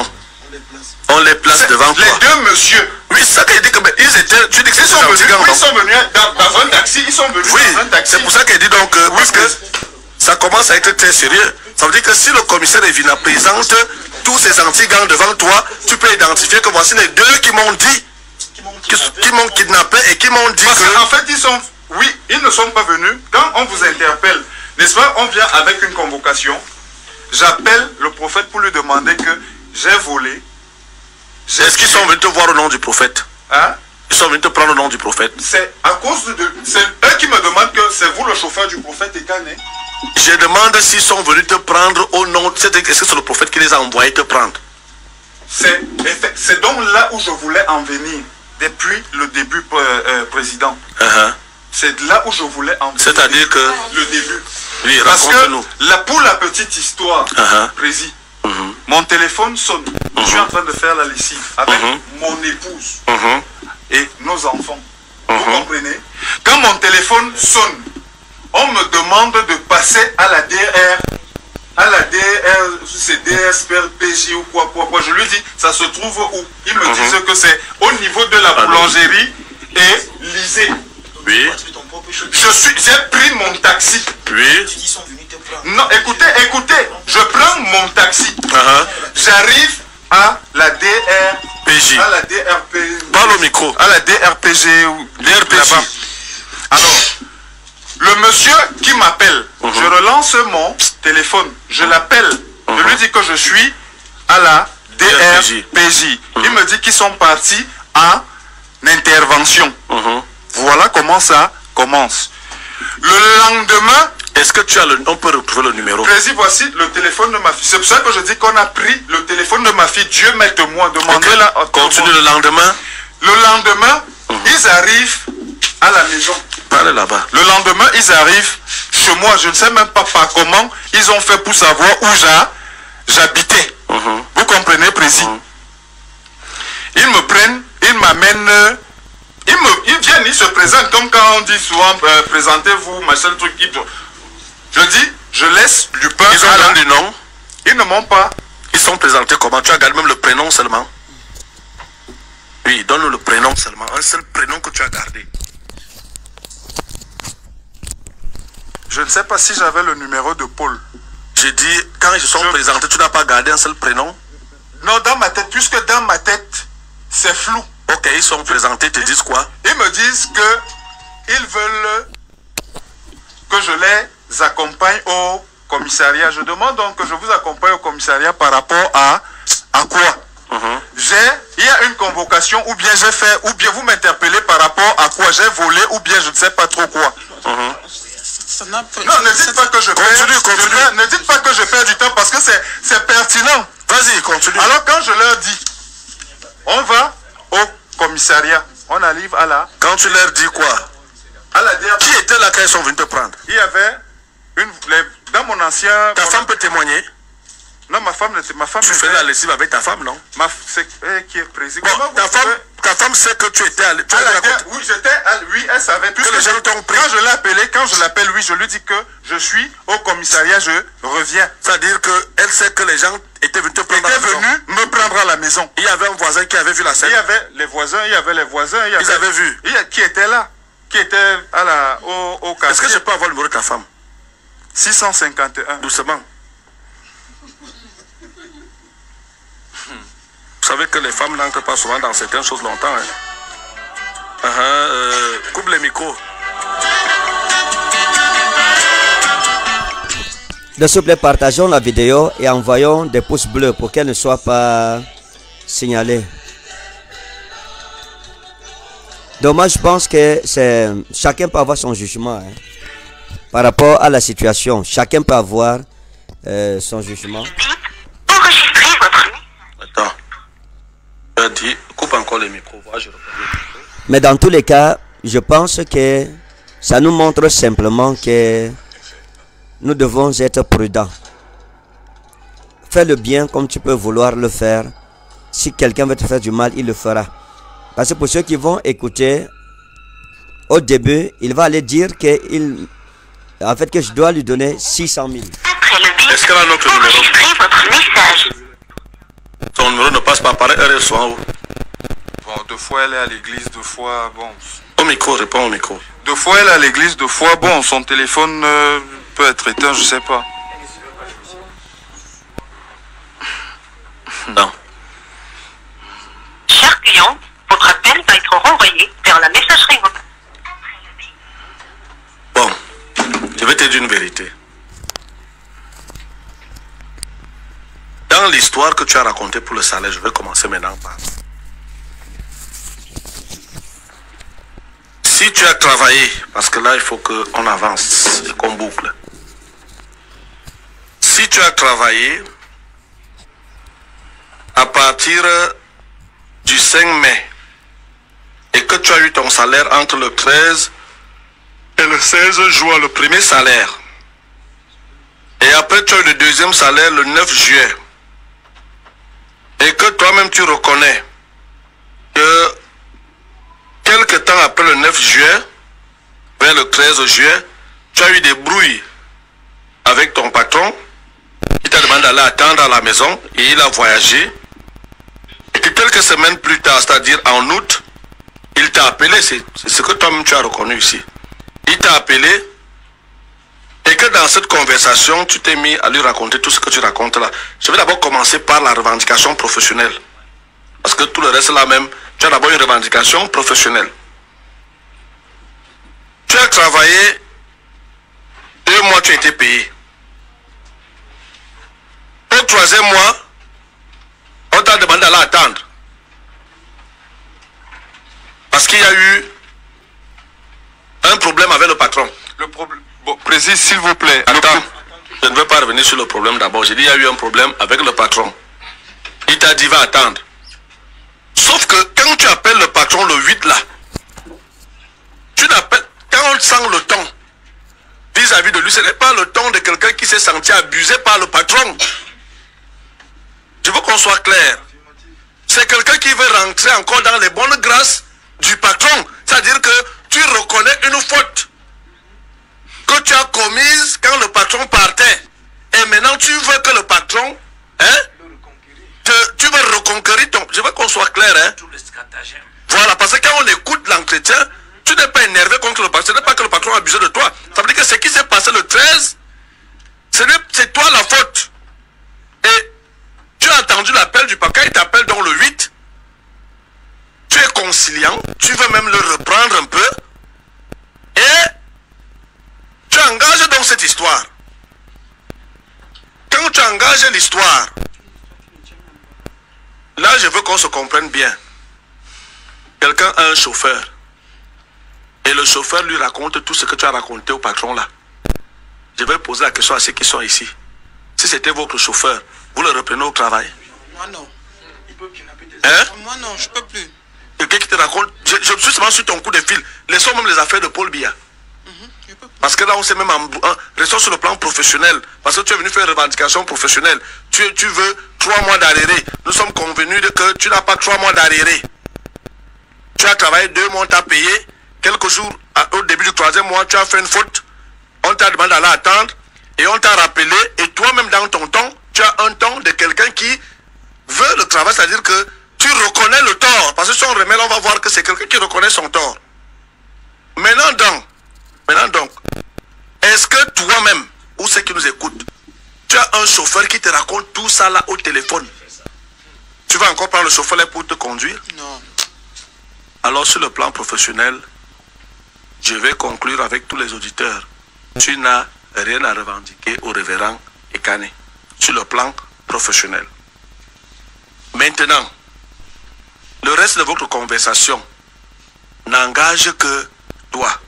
on les place C'est- devant les toi. deux monsieur. Oui, c'est ça qu'il dit que mais ils étaient... Tu dis que Ils c'est sont venus, anti-gang, oui, non? ils sont venus dans, dans un taxi, ils sont venus Oui, dans un taxi. c'est pour ça qu'elle dit donc, euh, parce que ça commence à être très sérieux. Ça veut dire que si le commissaire Evina présente tous ces anti-gangs devant toi, tu peux identifier que voici les deux qui m'ont dit, qui, qui m'ont kidnappé et qui m'ont dit Parce que... qu'en fait, ils sont, oui, ils ne sont pas venus. Quand on vous interpelle, n'est-ce pas, on vient avec une convocation. J'appelle le prophète pour lui demander que j'ai volé. j'ai Est-ce qu'ils sont venus te voir au nom du prophète? Hein? Ils sont venus te prendre au nom du prophète? C'est à cause de... C'est eux qui me demandent que c'est vous le chauffeur du prophète Ekane. Je demande s'ils sont venus te prendre au nom... Est-ce que c'est le prophète qui les a envoyés te prendre? C'est c'est donc là où je voulais en venir. Depuis le début, euh, euh, président. Uh-huh. C'est là où je voulais en venir. C'est-à-dire que... Le débébut. Oui, Parce raconte-nous. que, là, pour la petite histoire, Uh-huh. président, Mhm. mon téléphone sonne. Je suis Mhm. en train de faire la lessive avec Mhm. mon épouse Mhm. et nos enfants. Vous Mhm. comprenez? Quand mon téléphone sonne, on me demande de passer à la D R, à la D R, c'est D S P J ou quoi, quoi, quoi. Je lui dis, ça se trouve où? Ils me Mhm. disent que c'est au niveau de la Allô? boulangerie et lisez. Oui, Je suis, j'ai pris mon taxi. oui. Non, écoutez, écoutez, je prends mon taxi. Uh-huh. J'arrive à la D R, P J. à la D R P, Parle au micro. à la D R P G ou D R P J. là-bas. Alors, le monsieur qui m'appelle, Mhm. je relance mon téléphone, je l'appelle, je Mhm. lui dis que je suis à la D R P J. Il Mhm. me dit qu'ils sont partis en intervention. Mhm. Voilà comment ça commence. Le lendemain, Est-ce que tu as le... On peut retrouver le numéro. Président, voici le téléphone de ma fille. C'est pour ça que je dis qu'on a pris le téléphone de ma fille. Dieu m'est témoin. Demandez-la. Continue le lendemain. Le lendemain, mmh. ils arrivent à la maison. Parlez là-bas. Le lendemain, ils arrivent chez moi. Je ne sais même pas par comment ils ont fait pour savoir où j'habitais. Mmh. Vous comprenez, Président? Mmh. Ils me prennent, ils m'amènent, ils, me, ils viennent, ils se présentent comme quand on dit souvent, euh, présentez-vous, machin, truc. Je dis, je laisse Lupin. Ils ont donné du nom. Ils ne m'ont pas. Ils sont présentés comment? Tu as gardé même le prénom seulement? Oui, donne-nous le prénom seulement. Un seul prénom que tu as gardé. Je ne sais pas si j'avais le numéro de Paul. J'ai dit, quand ils se sont je... présentés, tu n'as pas gardé un seul prénom? Non, dans ma tête, puisque dans ma tête, c'est flou. Ok, ils sont présentés, te disent quoi? Ils me disent que ils veulent que je les accompagne au commissariat. Je demande donc que je vous accompagne au commissariat par rapport à, à quoi? Uh-huh. J'ai, il y a une convocation, ou bien j'ai fait, ou bien vous m'interpellez par rapport à quoi? J'ai volé, ou bien je ne sais pas trop quoi. Uh-huh. Non, ne dites pas que je perds. Continue, continue. Je, ne dites pas que je perds du temps parce que c'est pertinent. Vas-y, continue. Alors quand je leur dis, on va au commissariat, on arrive à la... Quand tu leur dis quoi? À la dernière... Qui était là quand ils sont venus te prendre? Il y avait une... Les, dans mon ancien... Ta mon... femme peut témoigner? Non, ma femme... Ma femme tu fais la lessive avec ta femme, non? Ma... Eh, qui est président. Bon, ta, femme, ta femme sait que tu étais à... Tu à la guerre, oui, j'étais... Oui, elle savait. Que les gens t'ont pris. Quand je l'ai appelé, quand je l'appelle, oui, je lui dis que je suis au commissariat, je reviens. C'est-à-dire qu'elle sait que les gens étaient venus te prendre à la maison. Étaient venus me prendre à la maison. Il y avait un voisin qui avait vu la scène. Il y avait les voisins, il y avait les voisins. Il y avait, Ils avaient vu. Il y a, qui était là, qui était à la, au, au quartier. Est-ce que je peux avoir le numéro de ta femme? six cent cinquante et un. Doucement. Vous savez que les femmes n'entrent pas souvent dans certaines choses longtemps. Hein. Uh -huh, euh, coupe les micros. S'il vous plaît, partageons la vidéo et envoyons des pouces bleus pour qu'elle ne soit pas signalée. Donc moi je pense que c'est chacun peut avoir son jugement hein, par rapport à la situation. Chacun peut avoir euh, son jugement. Enregistrez votre... Attends. Je dis, coupe encore les micros. Voilà, je reprends les micros. Mais dans tous les cas, je pense que ça nous montre simplement que nous devons être prudents. Fais le bien comme tu peux vouloir le faire. Si quelqu'un veut te faire du mal, il le fera. Parce que pour ceux qui vont écouter, au début, il va aller dire que, il, en fait, que je dois lui donner six cent mille. Est-ce qu'elle a notre numéro? Votre message. Ton numéro ne passe pas par elle, soit en haut. Bon, deux fois elle est à l'église, deux fois, bon... Au micro, réponds au micro. Deux fois elle est à l'église, deux fois, bon, son téléphone euh, peut être éteint, je sais pas. Non. Cher client, votre appel va être renvoyé vers la messagerie vocale. Bon, je vais te dire une vérité. Dans l'histoire que tu as racontée pour le salaire, je vais commencer maintenant par... Si tu as travaillé, parce que là il faut qu'on avance et qu'on boucle. Si tu as travaillé à partir du cinq mai et que tu as eu ton salaire entre le treize et le seize juin, le premier salaire, et après tu as eu le deuxième salaire le neuf juillet, et que toi-même tu reconnais que quelque temps après le neuf juillet, vers le treize juillet, tu as eu des brouilles avec ton patron. Il t'a demandé d'aller attendre à la maison et il a voyagé. Et que quelques semaines plus tard, c'est-à-dire en août, il t'a appelé. C'est ce que toi-même tu as reconnu ici. Il t'a appelé et que dans cette conversation, tu t'es mis à lui raconter tout ce que tu racontes là. Je vais d'abord commencer par la revendication professionnelle. Parce que tout le reste là même, tu as d'abord une revendication professionnelle. Tu as travaillé, deux mois tu as été payé. Au troisième mois, on t'a demandé d'aller attendre. Parce qu'il y a eu un problème avec le patron. Le problème, Bon, président, s'il vous plaît, attends. Je ne veux pas revenir sur le problème d'abord. J'ai dit il y a eu un problème avec le patron. Il t'a dit va attendre. Sauf que quand tu appelles le patron le huit là, tu n'appelles, quand on sent le ton vis-à-vis de lui, ce n'est pas le ton de quelqu'un qui s'est senti abusé par le patron. Je veux qu'on soit clair. C'est quelqu'un qui veut rentrer encore dans les bonnes grâces du patron. C'est-à-dire que tu reconnais une faute que tu as commise quand le patron partait. Et maintenant tu veux que le patron, hein, te, tu veux reconquérir ton... Je veux qu'on soit clair, hein. Voilà, parce que quand on écoute l'entretien, tu n'es pas énervé contre le patron. Ce n'est pas que le patron a abusé de toi. Ça veut dire que ce qui s'est passé le treize, c'est toi la faute. Et tu as entendu l'appel du patron, il t'appelle dans le huit. Tu es conciliant, tu veux même le reprendre un peu. Et tu engages donc cette histoire. Quand tu engages l'histoire, là je veux qu'on se comprenne bien. Quelqu'un a un chauffeur. Et le chauffeur lui raconte tout ce que tu as raconté au patron là. Je vais poser la question à ceux qui sont ici. Si c'était votre chauffeur, vous le reprenez au travail? Moi non. Hein? Moi non, je peux plus. Quelqu'un qui te raconte, je, je suis seulement sur ton coup de fil. Laissons même les affaires de Paul Biya. Mm-hmm, parce que là on s'est même en, hein, restons sur le plan professionnel. Parce que tu es venu faire une revendication professionnelle. Tu, tu veux trois mois d'arrêt. Nous sommes convenus de que tu n'as pas trois mois d'arrêt. Tu as travaillé deux mois, on t'a payé. Quelques jours à, au début du troisième mois, tu as fait une faute. On t'a demandé d'aller attendre. Et on t'a rappelé. Et toi-même dans ton temps, tu as un temps de quelqu'un qui veut le travail. C'est-à-dire que tu reconnais le tort. Parce que si on remet là, on va voir que c'est quelqu'un qui reconnaît son tort. Maintenant donc, maintenant donc, est-ce que toi-même, ou ceux qui nous écoutent, tu as un chauffeur qui te raconte tout ça là au téléphone? Tu vas encore prendre le chauffeur là pour te conduire? Non. Alors sur le plan professionnel, je vais conclure avec tous les auditeurs. Tu n'as rien à revendiquer au révérend Ekane. Sur le plan professionnel. Maintenant, le reste de votre conversation n'engage que toi.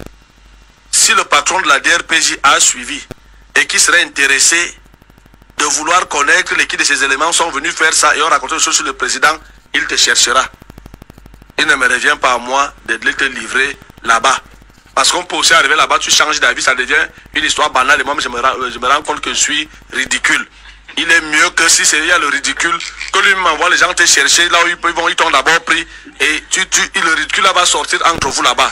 Si le patron de la D R P J a suivi et qui serait intéressé de vouloir connaître lesquels de ces éléments sont venus faire ça et ont raconté des choses sur le président, il te cherchera. Il ne me revient pas à moi de te livrer là-bas. Parce qu'on peut aussi arriver là-bas, tu changes d'avis, ça devient une histoire banale et moi je me, rends, je me rends compte que je suis ridicule. Il est mieux que si c'est il y a le ridicule, que lui m'envoie les gens te chercher, là où ils, ils vont, ils t'ont d'abord pris, et tu, tu, le ridicule là va sortir entre vous là-bas.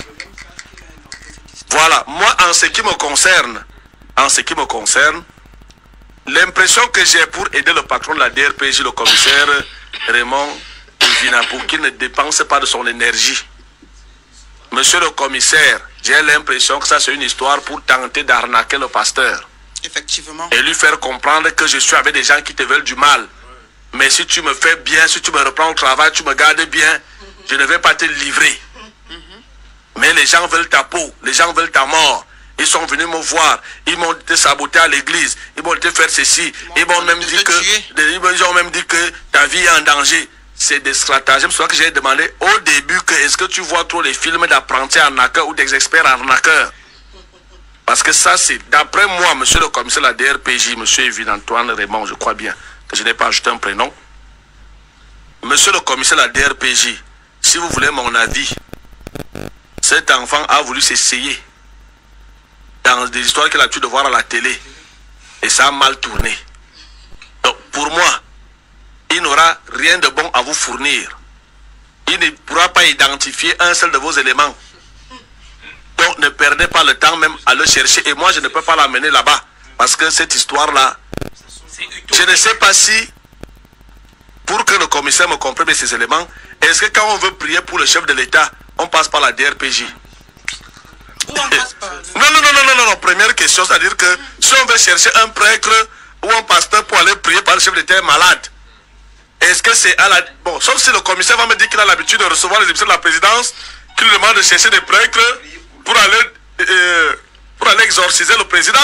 Voilà, moi en ce qui me concerne, en ce qui me concerne, l'impression que j'ai pour aider le patron de la D R P J, le commissaire Raymond Vinapou, qui ne dépense pas de son énergie. Monsieur le commissaire, j'ai l'impression que ça c'est une histoire pour tenter d'arnaquer le pasteur. Effectivement. Et lui faire comprendre que je suis avec des gens qui te veulent du mal. Mais si tu me fais bien, si tu me reprends au travail, tu me gardes bien, je ne vais pas te livrer. Mm-hmm. Mais les gens veulent ta peau, les gens veulent ta mort. Ils sont venus me voir, ils m'ont été saboter à l'église, ils m'ont été faire ceci, ils m'ont même dit que, ils ont même dit que ta vie est en danger. C'est des stratagèmes. C'est pour ça que j'ai demandé au début que est-ce que tu vois trop les films d'apprentis arnaqueurs ou des experts arnaqueurs? Parce que ça, c'est d'après moi, monsieur le commissaire de la D R P J, monsieur Evin-Antoine Raymond, je crois bien que je n'ai pas ajouté un prénom. Monsieur le commissaire de la D R P J, si vous voulez mon avis, cet enfant a voulu s'essayer dans des histoires qu'il a pu de voir à la télé. Et ça a mal tourné. Donc, pour moi, il n'aura rien de bon à vous fournir. Il ne pourra pas identifier un seul de vos éléments. Donc ne perdez pas le temps même à le chercher. Et moi je ne peux pas l'amener là-bas. Parce que cette histoire-là, je ne sais pas si, pour que le commissaire me comprenne ces éléments, est-ce que quand on veut prier pour le chef de l'État, on passe par la D R P J? Ou on passe par... Non, non, non, non, non, non, première question, c'est-à-dire que si on veut chercher un prêtre ou un pasteur pour aller prier par le chef de l'État malade, est-ce que c'est à la... Bon, sauf si le commissaire va me dire qu'il a l'habitude de recevoir les émissions de la présidence, qu'il lui demande de chercher des prêtres pour aller, euh, pour aller exorciser le président.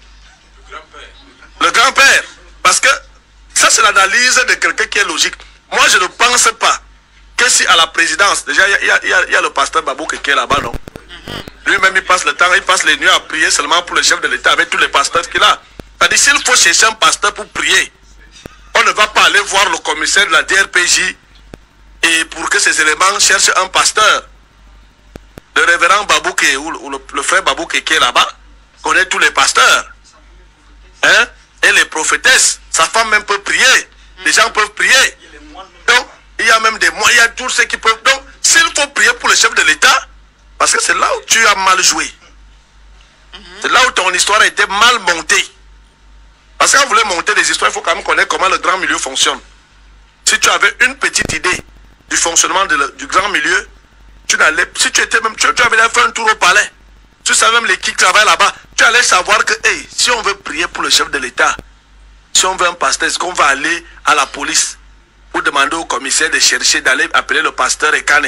Le grand-père. Parce que ça, c'est l'analyse de quelqu'un qui est logique. Moi, je ne pense pas que si à la présidence, déjà, il y, y, y, y a le pasteur Babou qui est là-bas, non? Lui-même, il passe le temps, il passe les nuits à prier seulement pour le chef de l'État avec tous les pasteurs qu'il a. C'est-à-dire, s'il faut chercher un pasteur pour prier, on ne va pas aller voir le commissaire de la D R P J et pour que ces éléments cherchent un pasteur. Le révérend Babouké ou, ou le, le frère Babouké qui est là-bas connaît tous les pasteurs. Hein? Et les prophétesses, sa femme même peut prier. Les gens peuvent prier. Donc, il y a même des mois, il y a tous ceux qui peuvent. Donc, s'il faut prier pour le chef de l'État, parce que c'est là où tu as mal joué. C'est là où ton histoire a été mal montée. Parce qu'on voulait monter des histoires, il faut quand même connaître comment le grand milieu fonctionne. Si tu avais une petite idée du fonctionnement de le, du grand milieu, tu n'allais, si tu étais même, tu, tu avais fait un tour au palais, tu savais même les qui travaillent là-bas, tu allais savoir que, hey, si on veut prier pour le chef de l'État, si on veut un pasteur, est-ce qu'on va aller à la police pour demander au commissaire de chercher, d'aller appeler le pasteur Ekane?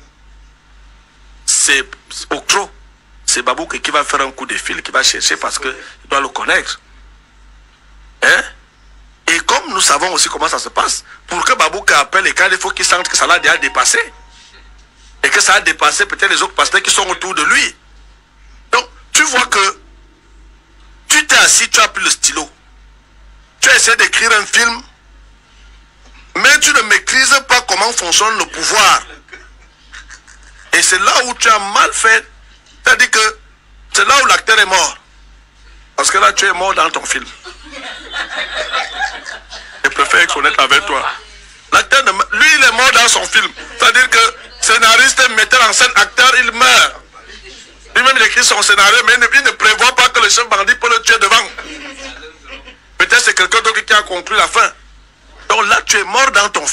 C'est Octro, c'est Babouké qui va faire un coup de fil, qui va chercher parce qu'il doit le connaître. Hein? Et comme nous savons aussi comment ça se passe, pour que Babouké appelle Ekane, il faut qu'il sente que ça l'a déjà dépassé. Et que ça a dépassé peut-être les autres pasteurs qui sont autour de lui. Donc, tu vois que tu t'es assis, tu as pris le stylo. Tu as essayé d'écrire un film, mais tu ne maîtrises pas comment fonctionne le pouvoir. Et c'est là où tu as mal fait. C'est-à-dire que c'est là où l'acteur est mort. Parce que là, tu es mort dans ton film. Je préfère être honnête avec toi. L'acteur, lui, il est mort dans son film. C'est-à-dire que scénariste, metteur en scène, acteur, il meurt. Lui-même, il écrit son scénario, mais il ne, il ne prévoit pas que le chef bandit peut le tuer devant. Peut-être c'est quelqu'un d'autre qui a conclu la fin. Donc là, tu es mort dans ton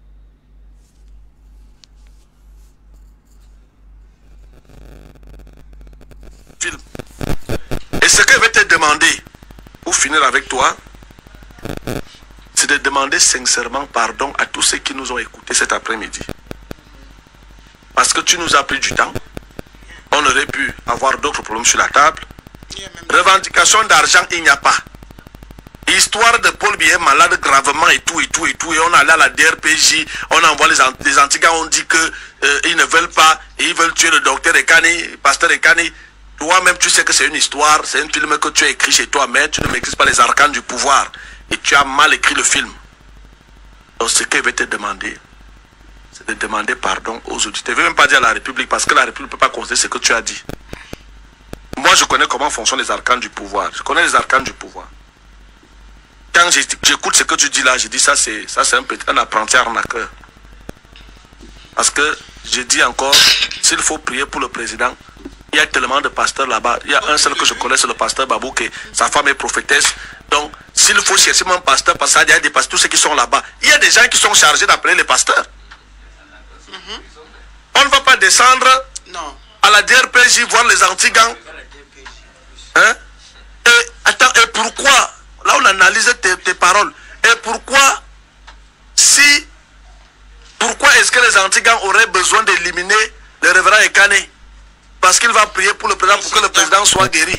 film. Et ce que je vais te demander, pour finir avec toi, c'est de demander sincèrement pardon à tous ceux qui nous ont écoutés cet après-midi. Parce que tu nous as pris du temps. On aurait pu avoir d'autres problèmes sur la table. Revendication d'argent, il n'y a pas. Histoire de Paul Biya malade gravement et tout et tout et tout. Et on allait à la D R P J, on envoie les, les antigans, on dit que euh, ils ne veulent pas, et ils veulent tuer le docteur Ekane, pasteur Ekane. Toi-même, tu sais que c'est une histoire, c'est un film que tu as écrit chez toi, mais tu ne maîtrises pas les arcanes du pouvoir. Et tu as mal écrit le film. Donc ce que je vais te demander, c'est de demander pardon aux auditeurs. Je ne vais même pas dire à la République, parce que la République ne peut pas considérer ce que tu as dit. Moi, je connais comment fonctionnent les arcanes du pouvoir. Je connais les arcanes du pouvoir. Quand j'écoute ce que tu dis là, je dis ça, c'est ça, c'est un, un apprenti arnaqueur. Parce que je dis encore, s'il faut prier pour le président, il y a tellement de pasteurs là-bas. Il y a un seul que je connais, c'est le pasteur Babouké. Sa femme est prophétesse. Donc, s'il faut chercher mon pasteur, parce qu'il y a des pasteurs, tous ceux qui sont là-bas, il y a des gens qui sont chargés d'appeler les pasteurs. Mm-hmm. On ne va pas descendre non. à la D R P J voir les antigans. Hein? Et attends, et pourquoi? Là, on analyse tes, tes paroles. Et pourquoi, si, pourquoi est-ce que les antigans auraient besoin d'éliminer le révérend Ekane? Parce qu'il va prier pour le président, pour que le président soit guéri.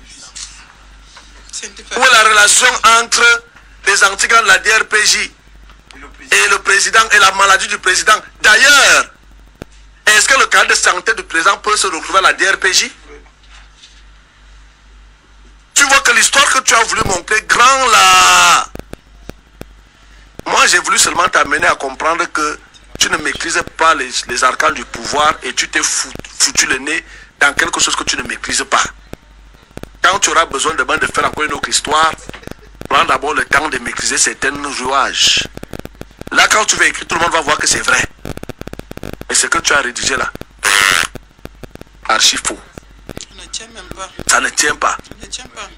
Où est la relation entre les antigans de la D R P J et le président et la maladie du président? D'ailleurs, est-ce que le cadre de santé du président peut se retrouver à la D R P J? Tu vois que l'histoire que tu as voulu montrer grand là. Moi, j'ai voulu seulement t'amener à comprendre que tu ne maîtrises pas les, les arcanes du pouvoir et tu t'es foutu, foutu le nez dans quelque chose que tu ne maîtrises pas. Quand tu auras besoin de, de faire encore une autre histoire, prends d'abord le temps de maîtriser certains rouages. Là, quand tu vas écrire, tout le monde va voir que c'est vrai. Et ce que tu as rédigé là, archi faux. Ça ne tient même pas. Ça ne tient pas. Ça ne tient pas.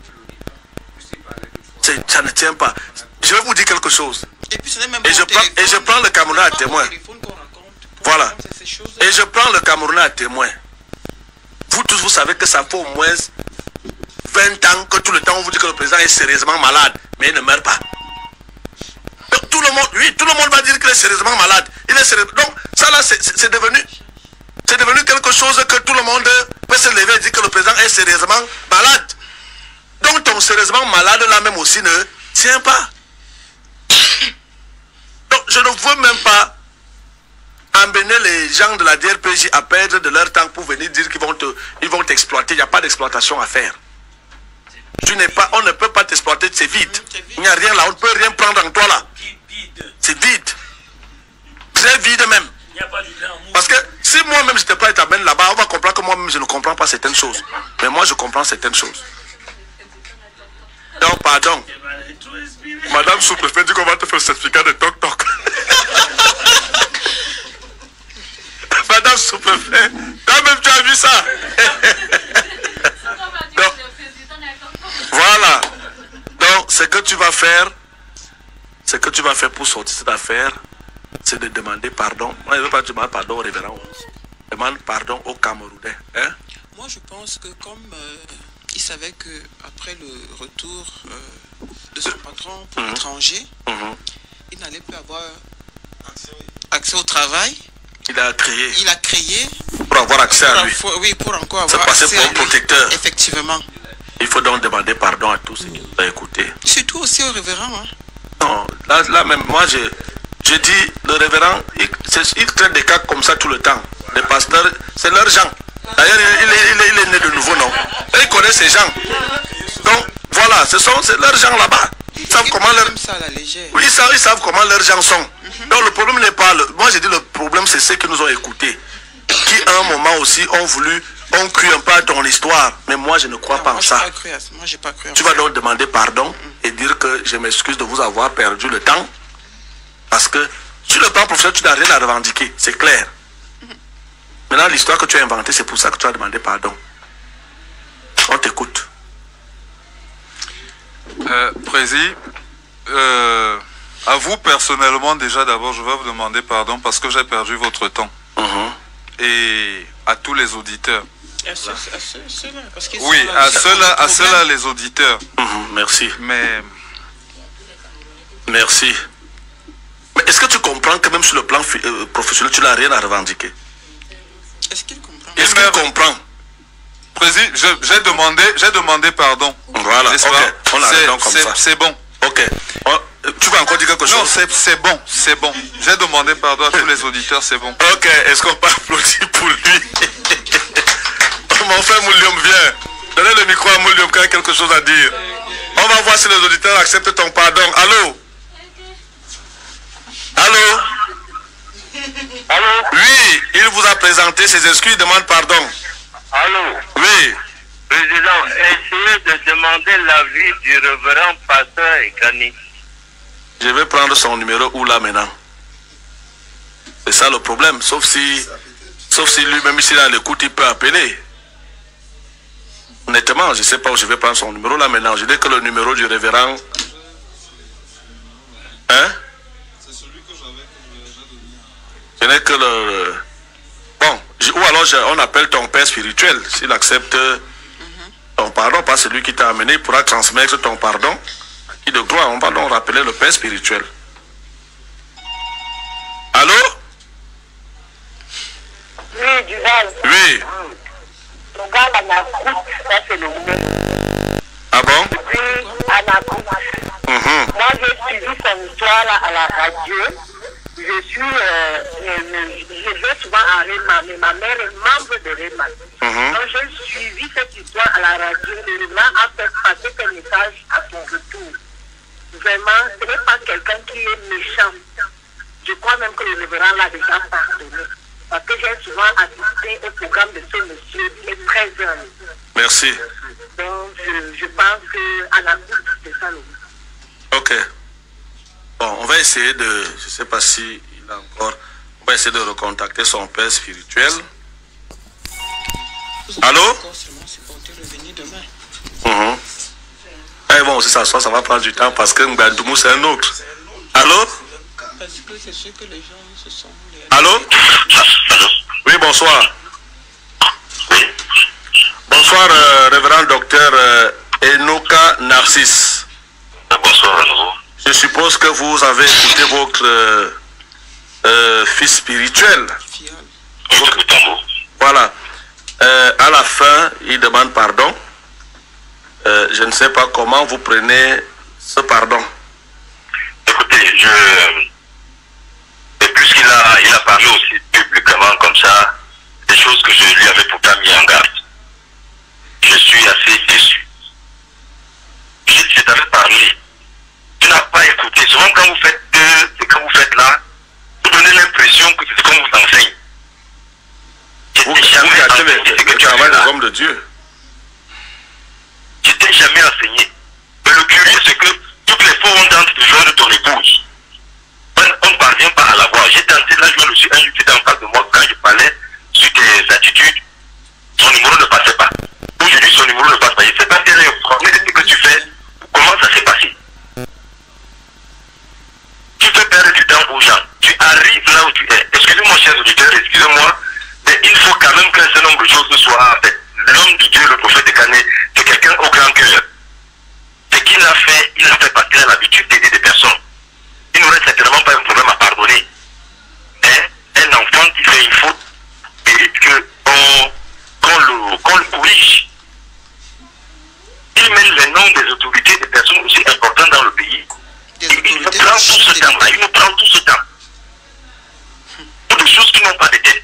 Ça ne tient pas. Je vais vous dire quelque chose. Et puis ce n'est même et, pas je prends, et je prends le Camerounais à témoin. Voilà. Et je prends le Camerounais à témoin. Vous tous, vous savez que ça fait au moins vingt ans que tout le temps on vous dit que le président est sérieusement malade, mais il ne meurt pas. Donc, tout le monde, oui, tout le monde va dire qu'il est sérieusement malade. Il est sérieux. Donc ça là, c'est devenu, c'est devenu quelque chose que tout le monde peut se lever et dire que le président est sérieusement malade. Donc ton sérieusement malade là même aussi ne tient pas. Donc je ne veux même pas amener les gens de la D R P J à perdre de leur temps pour venir dire qu'ils vont te, ils vont t'exploiter. Il n'y a pas d'exploitation à faire. Tu n'es pas, on ne peut pas t'exploiter, c'est vide. Il n'y a rien là, on ne peut rien prendre en toi là. C'est vide. Très vide même. Parce que si moi-même je te prends et t'amène là-bas, on va comprendre que moi-même je ne comprends pas certaines choses. Mais moi je comprends certaines choses. Donc pardon. Madame sous-préfet dit qu'on va te faire le certificat de toc-toc. Madame sous-préfet, toi-même tu as vu ça. Donc, voilà. Donc ce que tu vas faire, ce que tu vas faire pour sortir cette affaire, c'est de demander pardon. Moi, je ne veux pas demander pardon au révérend. Demande pardon au Camerounais. Hein? Moi, je pense que comme euh, il savait que après le retour euh, de son patron pour mmh. l'étranger, Mmh. il n'allait plus avoir accès au travail. Il a créé. Il a créé. Pour avoir accès pour à lui. Avoir, oui, pour encore C'est avoir passé accès pour à un lui. protecteur. Effectivement. Il faut donc demander pardon à tous ceux qui nous ont écoutés. Surtout aussi au révérend. Hein. Non, là, là même, moi, je, je dis, le révérend, il, il traite des cas comme ça tout le temps. Les pasteurs, c'est leurs gens. D'ailleurs, il, il, il, il est né de nouveau, non? Et il connaît ces gens. Donc, voilà, ce sont leurs gens là-bas. Ils savent Ils comment leur... ça à la légère. Oui, ils savent, ils savent comment leurs gens sont. Mm-hmm. Donc, le problème n'est pas... Le... Moi, j'ai dit, le problème, c'est ceux qui nous ont écoutés. Qui, à un moment aussi, ont voulu... ont cru un peu à ton histoire. Mais moi, je ne crois non, pas moi, en ça. Pas cru à ça. Moi, j'ai pas cru à tu ça. vas donc demander pardon mm-hmm. et dire que je m'excuse de vous avoir perdu le temps. Parce que sur le plan professionnel, tu n'as rien à revendiquer. C'est clair. Mm-hmm. Maintenant, l'histoire que tu as inventée, c'est pour ça que tu as demandé pardon. On t'écoute. Euh, Président, euh, à vous personnellement, déjà d'abord, je vais vous demander pardon parce que j'ai perdu votre temps. Mm-hmm. Et à tous les auditeurs. À ceux, à ceux, ceux-là, parce qu'ils Oui, sont là, à ceux-là, à ceux-là, les auditeurs. Mm-hmm. Merci. Mais... Merci. Mais est-ce que tu comprends que même sur le plan euh, professionnel, tu n'as rien à revendiquer? Est-ce qu'il comprend? Est-ce qu'il comprend? Président, j'ai demandé, j'ai demandé pardon. Voilà, ok. On arrête donc comme ça. C'est bon. Ok. On, tu vas encore dire quelque chose? Non, c'est bon, c'est bon. J'ai demandé pardon à tous les auditeurs, c'est bon. Ok, est-ce qu'on peut applaudir pour lui? Mon frère Moulium, viens. Donnez le micro à Moulium quand il a quelque chose à dire. On va voir si les auditeurs acceptent ton pardon. Allô? Allô? Allô? Oui, il vous a présenté ses excuses, il demande pardon. Allô? Oui. Président, essayez de demander l'avis du révérend pasteur Ekani. Je vais prendre son numéro où là maintenant? C'est ça le problème, sauf si, sauf si lui-même s'il a l'écoute, il peut appeler. Honnêtement, je ne sais pas où je vais prendre son numéro là maintenant. Je dis que le numéro du révérend... Hein? C'est celui que j'avais que je n'ai que le... Bon, je... ou alors je... on appelle ton père spirituel. S'il accepte ton pardon, pas celui qui t'a amené, il pourra transmettre ton pardon. Qui de gloire, on va donc rappeler le père spirituel. Allô? Oui, Duval. Oui. Le gars Anakout, ça c'est le numéro. Ah bon? Oui, Anakout. Mm-hmm. Moi j'ai suivi son histoire là, à la radio. Je suis, euh, je, je vais souvent à Réma, mais ma mère est membre de Réma. Mm-hmm. Donc j'ai suivi cette histoire à la radio. Le Réma a fait passer ce message à son retour. Vraiment, ce n'est pas quelqu'un qui est méchant. Je crois même que le révérend l'a déjà pardonné. Parce que j'ai souvent assisté au programme de ce monsieur, il est très jeune. Merci. Donc je, je pense qu'à la bouche, c'est ça le but. Ok. Bon, on va essayer de... Je ne sais pas si il a encore... On va essayer de recontacter son père spirituel. Allô? Mm-hmm. Eh bon, si ça soit, ça va prendre du temps parce que Ngandoumou, c'est un autre. Allô? Parce que c'est ce que les gens se sont... Allô? Oui, bonsoir. Bonsoir, euh, révérend docteur euh, Enoka Narcisse. Bonsoir à nouveau. Je suppose que vous avez écouté votre euh, euh, fils spirituel. Voilà. Euh, à la fin, il demande pardon. Euh, je ne sais pas comment vous prenez ce pardon. Écoutez, je... Et puisqu'il a, il a parlé aussi de comportement comme ça, des choses que je lui avais pourtant mis en garde. Je suis assez déçu. Je, je t'avais parlé. Tu n'as pas écouté. Souvent quand vous faites euh, ce que vous faites là, vous donnez l'impression que c'est ce qu'on vous enseigne. Je Vous, t'ai vous jamais gâtez enseigné le, ce que le tu as travail fait des là. hommes de Dieu. Je t'ai jamais enseigné. Mais le curieux, c'est que toutes les fois on tente de jouer de ton épouse, on ne parvient pas à la voir. J'ai tenté, là je me suis invité en face de moi quand je parlais sur tes attitudes. Son numéro ne passait pas. Aujourd'hui, son numéro ne passe pas. Je ne sais pas si elle est formée de ce que tu fais. Comment ça s'est passé? Tu fais perdre du temps aux gens. Tu arrives là où tu es. Excusez-moi, chers auditeurs, excusez-moi, mais il faut quand même qu'un certain nombre de choses soient faites. L'homme de Dieu, le prophète de Canet, c'est quelqu'un au grand cœur. Ce qu'il a fait, il a fait parce qu'il a l'habitude d'aider des personnes. Il n'aurait certainement pas un problème à pardonner. Mais un enfant qui fait une faute mérite qu'on qu'on le, qu'on le corrige. Il met les noms des autorités, des personnes aussi importantes dans le pays. Des Et il nous autorités prend tout ce des- temps-là, il nous prend tout ce temps. Pour des choses qui n'ont pas de tête.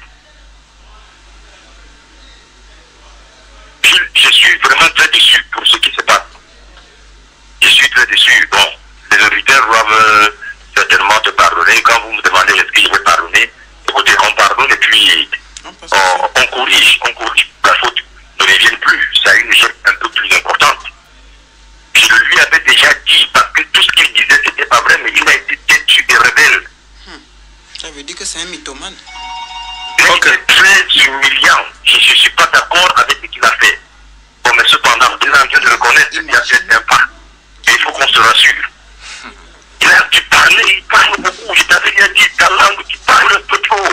Je, je suis vraiment très déçu pour ce qui se passe. Je suis très déçu. Bon, les auditeurs doivent euh, certainement te pardonner. Quand vous me demandez est-ce que je vais pardonner, écoutez, on pardonne et puis On passe on, on corrige, on corrige. La faute ne revienne plus. Ça a une échelle un peu plus importante. Je le lui avais déjà dit parce que tout ce qu'il disait c'était pas vrai, mais il a été têtu et rebelle. Ça veut dire que c'est un mythomane. Mais Ok. c'est très humiliant. Je ne suis pas d'accord avec ce qu'il a fait. Bon, mais cependant, il est en train de reconnaître ce qu'il a fait sympa. Et il faut qu'on se rassure. Il a dû parler, il parle beaucoup. Je t'avais bien dit, ta langue, tu parles un peu trop.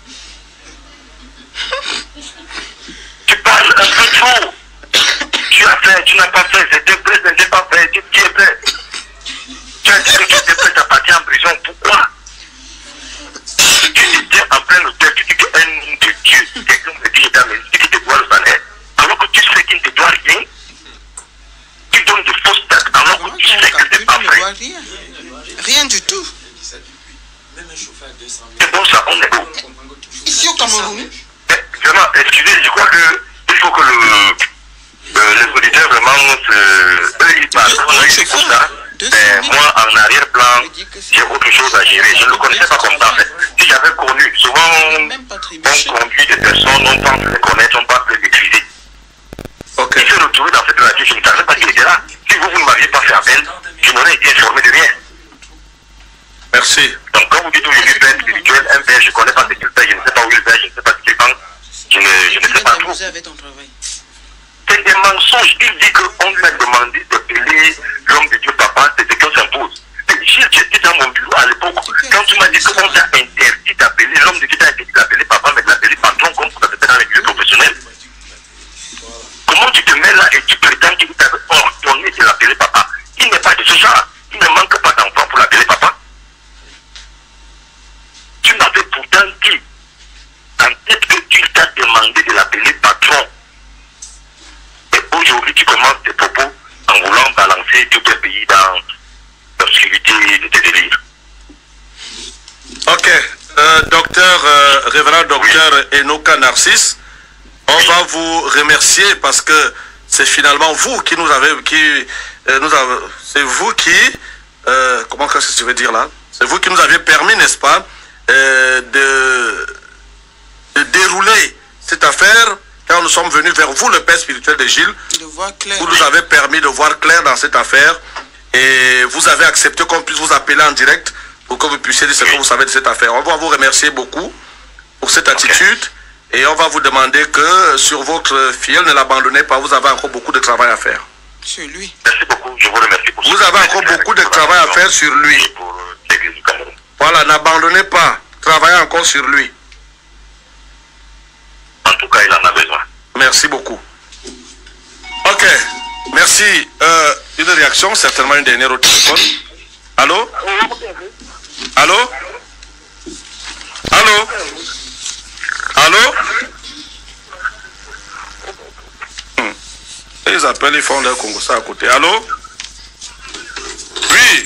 Tu parles un peu trop. Tu as fait, tu n'as pas fait, c'était prêt, ce n'était pas fait, tu tu es prêt. Tu as dit que tu étais prêt à partir en prison. Pourquoi? Tu étais en plein hôtel, tu dis qu'un de Dieu, quelqu'un me dit, j'étais amélioré, tu te dois le salaire. Alors que tu sais qu'il ne te doit rien. Tu donnes de fausses dates alors Comment que tu tu sais que calcules, c'est pas tu ne vrai. vois rien. Rien du tout. C'est bon ça, on est beau. Ici au Cameroun, Mais, vraiment, excusez, je crois que il faut que le, euh, les auditeurs vraiment, euh, eux ils parlent, on a eu pour ça. Mais moi, en arrière-plan, j'ai autre chose à gérer. Je ne le connaissais pas comme ça en fait. Si j'avais connu, souvent même pas on trébuché. conduit des personnes, on pense les connaître, on pense les maîtriser. Ok. Il s'est retrouvé dans cette radio, je ne savais pas qu'il était là. Si vous, vous ne m'aviez pas fait appel, je n'aurais été informé de rien. Merci. Donc quand vous dites aujourd'hui père spirituel, un père, je ne connais pas ce qu'il fait, je ne sais pas où il va, je ne sais pas ce qu'il pense, je ne, je ne sais pas Tu trop. t'amuser avec ton travail. C'est des mensonges. Il dit qu'on lui a demandé d'appeler l'homme de Dieu papa, c'est ce qu'on s'impose. Mais Gilles, j'étais dans mon bureau à l'époque, quand tu m'as dit qu'on t'a interdit d'appeler l'homme de Dieu, t'a interdit d'appeler papa, mais de l'appeler patron comme ça se fait dans les milieux professionnels. Comment tu te mets là et tu prétends qu'il t'avait ordonné de l'appeler papa? Il n'est pas de ce genre. Il ne manque pas d'enfant pour l'appeler papa. Tu m'avais pourtant dit en tête que tu t'as demandé de l'appeler patron. Et aujourd'hui, tu commences tes propos en voulant balancer tout le pays dans l'obscurité de tes délires. Ok. Euh, docteur, euh, révérend docteur Enoka Narcisse, on va vous remercier parce que c'est finalement vous qui nous avez, qui euh, nous avez, c'est vous qui, euh, comment qu'est-ce que tu veux dire là? C'est vous qui nous avez permis, n'est-ce pas, euh, de, de dérouler cette affaire quand nous sommes venus vers vous, le père spirituel de Gilles. De voir clair. Vous nous avez permis de voir clair dans cette affaire et vous avez accepté qu'on puisse vous appeler en direct pour que vous puissiez dire ce que vous savez de cette affaire. On va vous remercier beaucoup pour cette attitude et on va vous demander que sur votre filleule, ne l'abandonnez pas, vous avez encore beaucoup de travail à faire. Sur lui. Merci beaucoup, je vous remercie pour Vous ce- avez encore beaucoup de travail à faire sur lui. Et pour euh, l'église du Cameroun. Voilà, n'abandonnez pas, travaillez encore sur lui. En tout cas, il en a besoin. Merci beaucoup. Ok, merci. Euh, une réaction, certainement une dernière au téléphone. Allô? Allô? Allô? Allô? Hmm. Ils appellent, ils font leur Congo ça à côté. Allô? Oui.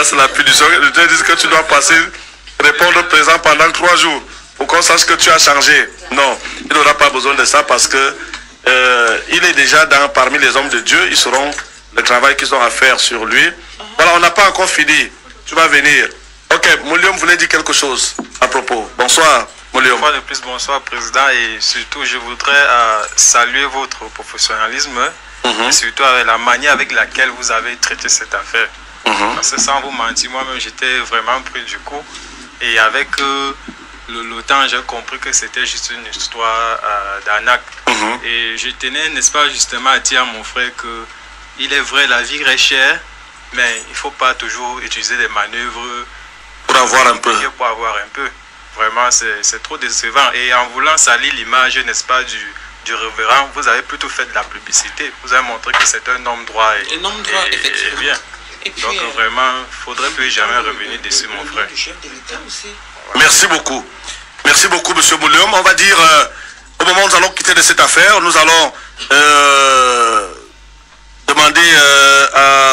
Ça, c'est la punition. Dieu dit que tu dois passer, répondre présent pendant trois jours pour qu'on sache que tu as changé. Non, il n'aura pas besoin de ça parce que euh, il est déjà dans, parmi les hommes de Dieu. Ils sauront le travail qu'ils ont à faire sur lui. Voilà, on n'a pas encore fini. Tu vas venir. Ok, Moulium voulait dire quelque chose à propos. Bonsoir, Moulium. Une fois de plus, bonsoir, Président. Et surtout, je voudrais euh, saluer votre professionnalisme. Mm-hmm. Et surtout avec la manière avec laquelle vous avez traité cette affaire. Mm-hmm. Parce que sans vous mentir, moi-même, j'étais vraiment pris du coup. Et avec euh, le, le temps, j'ai compris que c'était juste une histoire euh, d'arnaque. Mm-hmm. Et je tenais, n'est-ce pas, justement à dire à mon frère que il est vrai, la vie est chère, mais il ne faut pas toujours utiliser des manœuvres pour avoir un peu. Pour avoir un peu. Vraiment, c'est trop décevant. Et en voulant salir l'image, n'est-ce pas, du... du révérend, vous avez plutôt fait de la publicité. Vous avez montré que c'est un homme droit et, un homme droit, et, effectivement. Et bien. Et puis, donc euh, vraiment, il ne faudrait plus jamais revenir dessus, mon frère. Voilà. Merci beaucoup. Merci beaucoup, M. Moulium. On va dire, euh, au moment où nous allons quitter de cette affaire, nous allons euh, demander euh,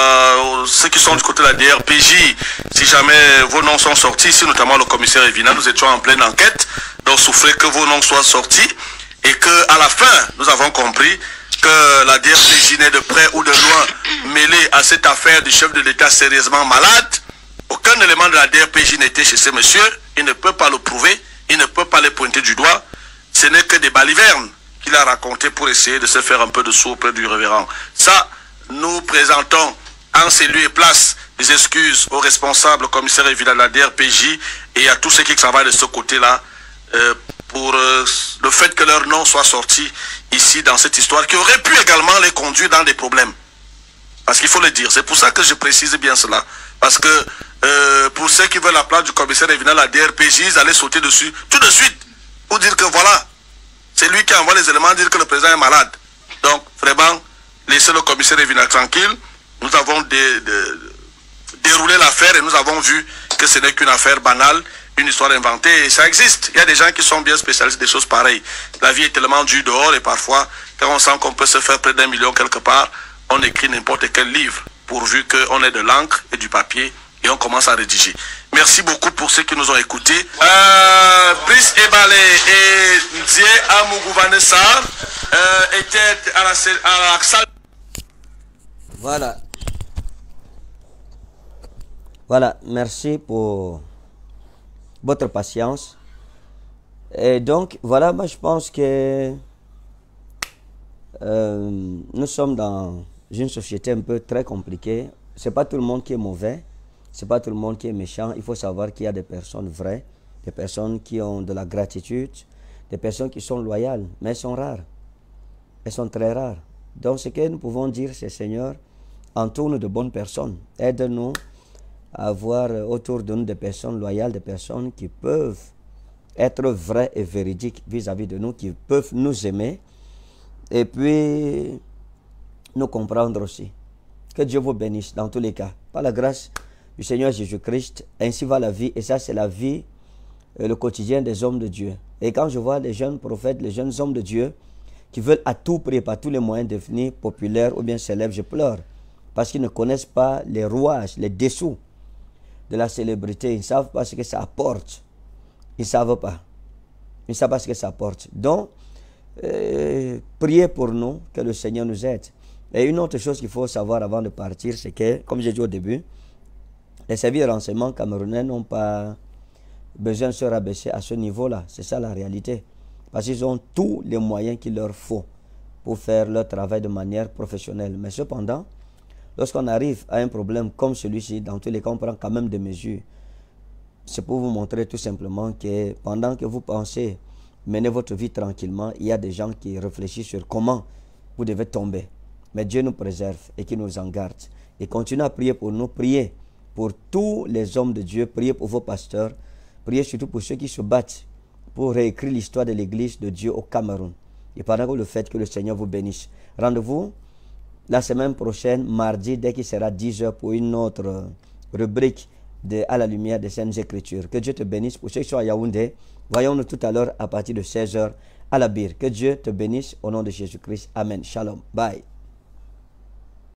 à ceux qui sont du côté de la D R P J, si jamais vos noms sont sortis, ici notamment le commissaire Evina, nous étions en pleine enquête, donc souffrez que vos noms soient sortis. Et qu'à la fin, nous avons compris que la D R P J n'est de près ou de loin mêlée à cette affaire du chef de l'État sérieusement malade. Aucun élément de la D R P J n'était chez ce monsieur. Il ne peut pas le prouver. Il ne peut pas les pointer du doigt. Ce n'est que des balivernes qu'il a raconté pour essayer de se faire un peu de sous auprès du révérend. Ça, nous présentons en ces lieux et places des excuses aux responsables, au commissaire évident de la D R P J et à tous ceux qui travaillent de ce côté-là. Euh, pour euh, le fait que leur nom soit sorti ici dans cette histoire qui aurait pu également les conduire dans des problèmes. Parce qu'il faut le dire. C'est pour ça que je précise bien cela. Parce que euh, pour ceux qui veulent la place du commissaire évident la D R P J, ils allaient sauter dessus tout de suite pour dire que voilà, c'est lui qui envoie les éléments dire que le président est malade. Donc vraiment, laissez le commissaire évident tranquille. Nous avons dé, dé, déroulé l'affaire et nous avons vu que ce n'est qu'une affaire banale, une histoire inventée, et ça existe. Il y a des gens qui sont bien spécialistes des choses pareilles. La vie est tellement dure dehors et parfois, quand on sent qu'on peut se faire près d'un million quelque part, on écrit n'importe quel livre, pourvu qu'on ait de l'encre et du papier, et on commence à rédiger. Merci beaucoup pour ceux qui nous ont écoutés. Euh, Brice Ebale et Nzie Amougouvane Sarr euh, étaient à la, à la salle. Voilà. Voilà, merci pour votre patience. Et donc, voilà, moi je pense que euh, nous sommes dans une société un peu très compliquée. C'est pas tout le monde qui est mauvais, c'est pas tout le monde qui est méchant. Il faut savoir qu'il y a des personnes vraies, des personnes qui ont de la gratitude, des personnes qui sont loyales, mais elles sont rares. Elles sont très rares. Donc, ce que nous pouvons dire, c'est Seigneur, entoure-nous de bonnes personnes. Aide-nous à avoir autour de nous des personnes loyales, des personnes qui peuvent être vraies et véridiques vis-à-vis de nous, qui peuvent nous aimer et puis nous comprendre aussi. Que Dieu vous bénisse dans tous les cas. Par la grâce du Seigneur Jésus-Christ, ainsi va la vie, et ça c'est la vie, euh, le quotidien des hommes de Dieu. Et quand je vois les jeunes prophètes, les jeunes hommes de Dieu qui veulent à tout prix, par tous les moyens devenir populaires ou bien célèbres, je pleure. Parce qu'ils ne connaissent pas les rouages, les dessous de la célébrité. Ils ne savent pas ce que ça apporte. Ils ne savent pas. Ils ne savent pas ce que ça apporte. Donc, euh, priez pour nous, que le Seigneur nous aide. Et une autre chose qu'il faut savoir avant de partir, c'est que, comme j'ai dit au début, les services de renseignement camerounais n'ont pas besoin de se rabaisser à ce niveau-là. C'est ça la réalité. Parce qu'ils ont tous les moyens qu'il leur faut pour faire leur travail de manière professionnelle. Mais cependant, lorsqu'on arrive à un problème comme celui-ci, dans tous les cas, on prend quand même des mesures. C'est pour vous montrer tout simplement que pendant que vous pensez mener votre vie tranquillement, il y a des gens qui réfléchissent sur comment vous devez tomber. Mais Dieu nous préserve et qu'il nous en garde. Et continuez à prier pour nous, priez pour tous les hommes de Dieu, priez pour vos pasteurs, priez surtout pour ceux qui se battent pour réécrire l'histoire de l'église de Dieu au Cameroun. Et pendant que le fait que le Seigneur vous bénisse. Rendez-vous la semaine prochaine, mardi, dès qu'il sera dix heures pour une autre rubrique de À la lumière des Saintes Écritures. Que Dieu te bénisse. Pour ceux qui sont à Yaoundé, voyons-nous tout à l'heure à partir de seize heures à la Bire. Que Dieu te bénisse au nom de Jésus-Christ. Amen. Shalom. Bye.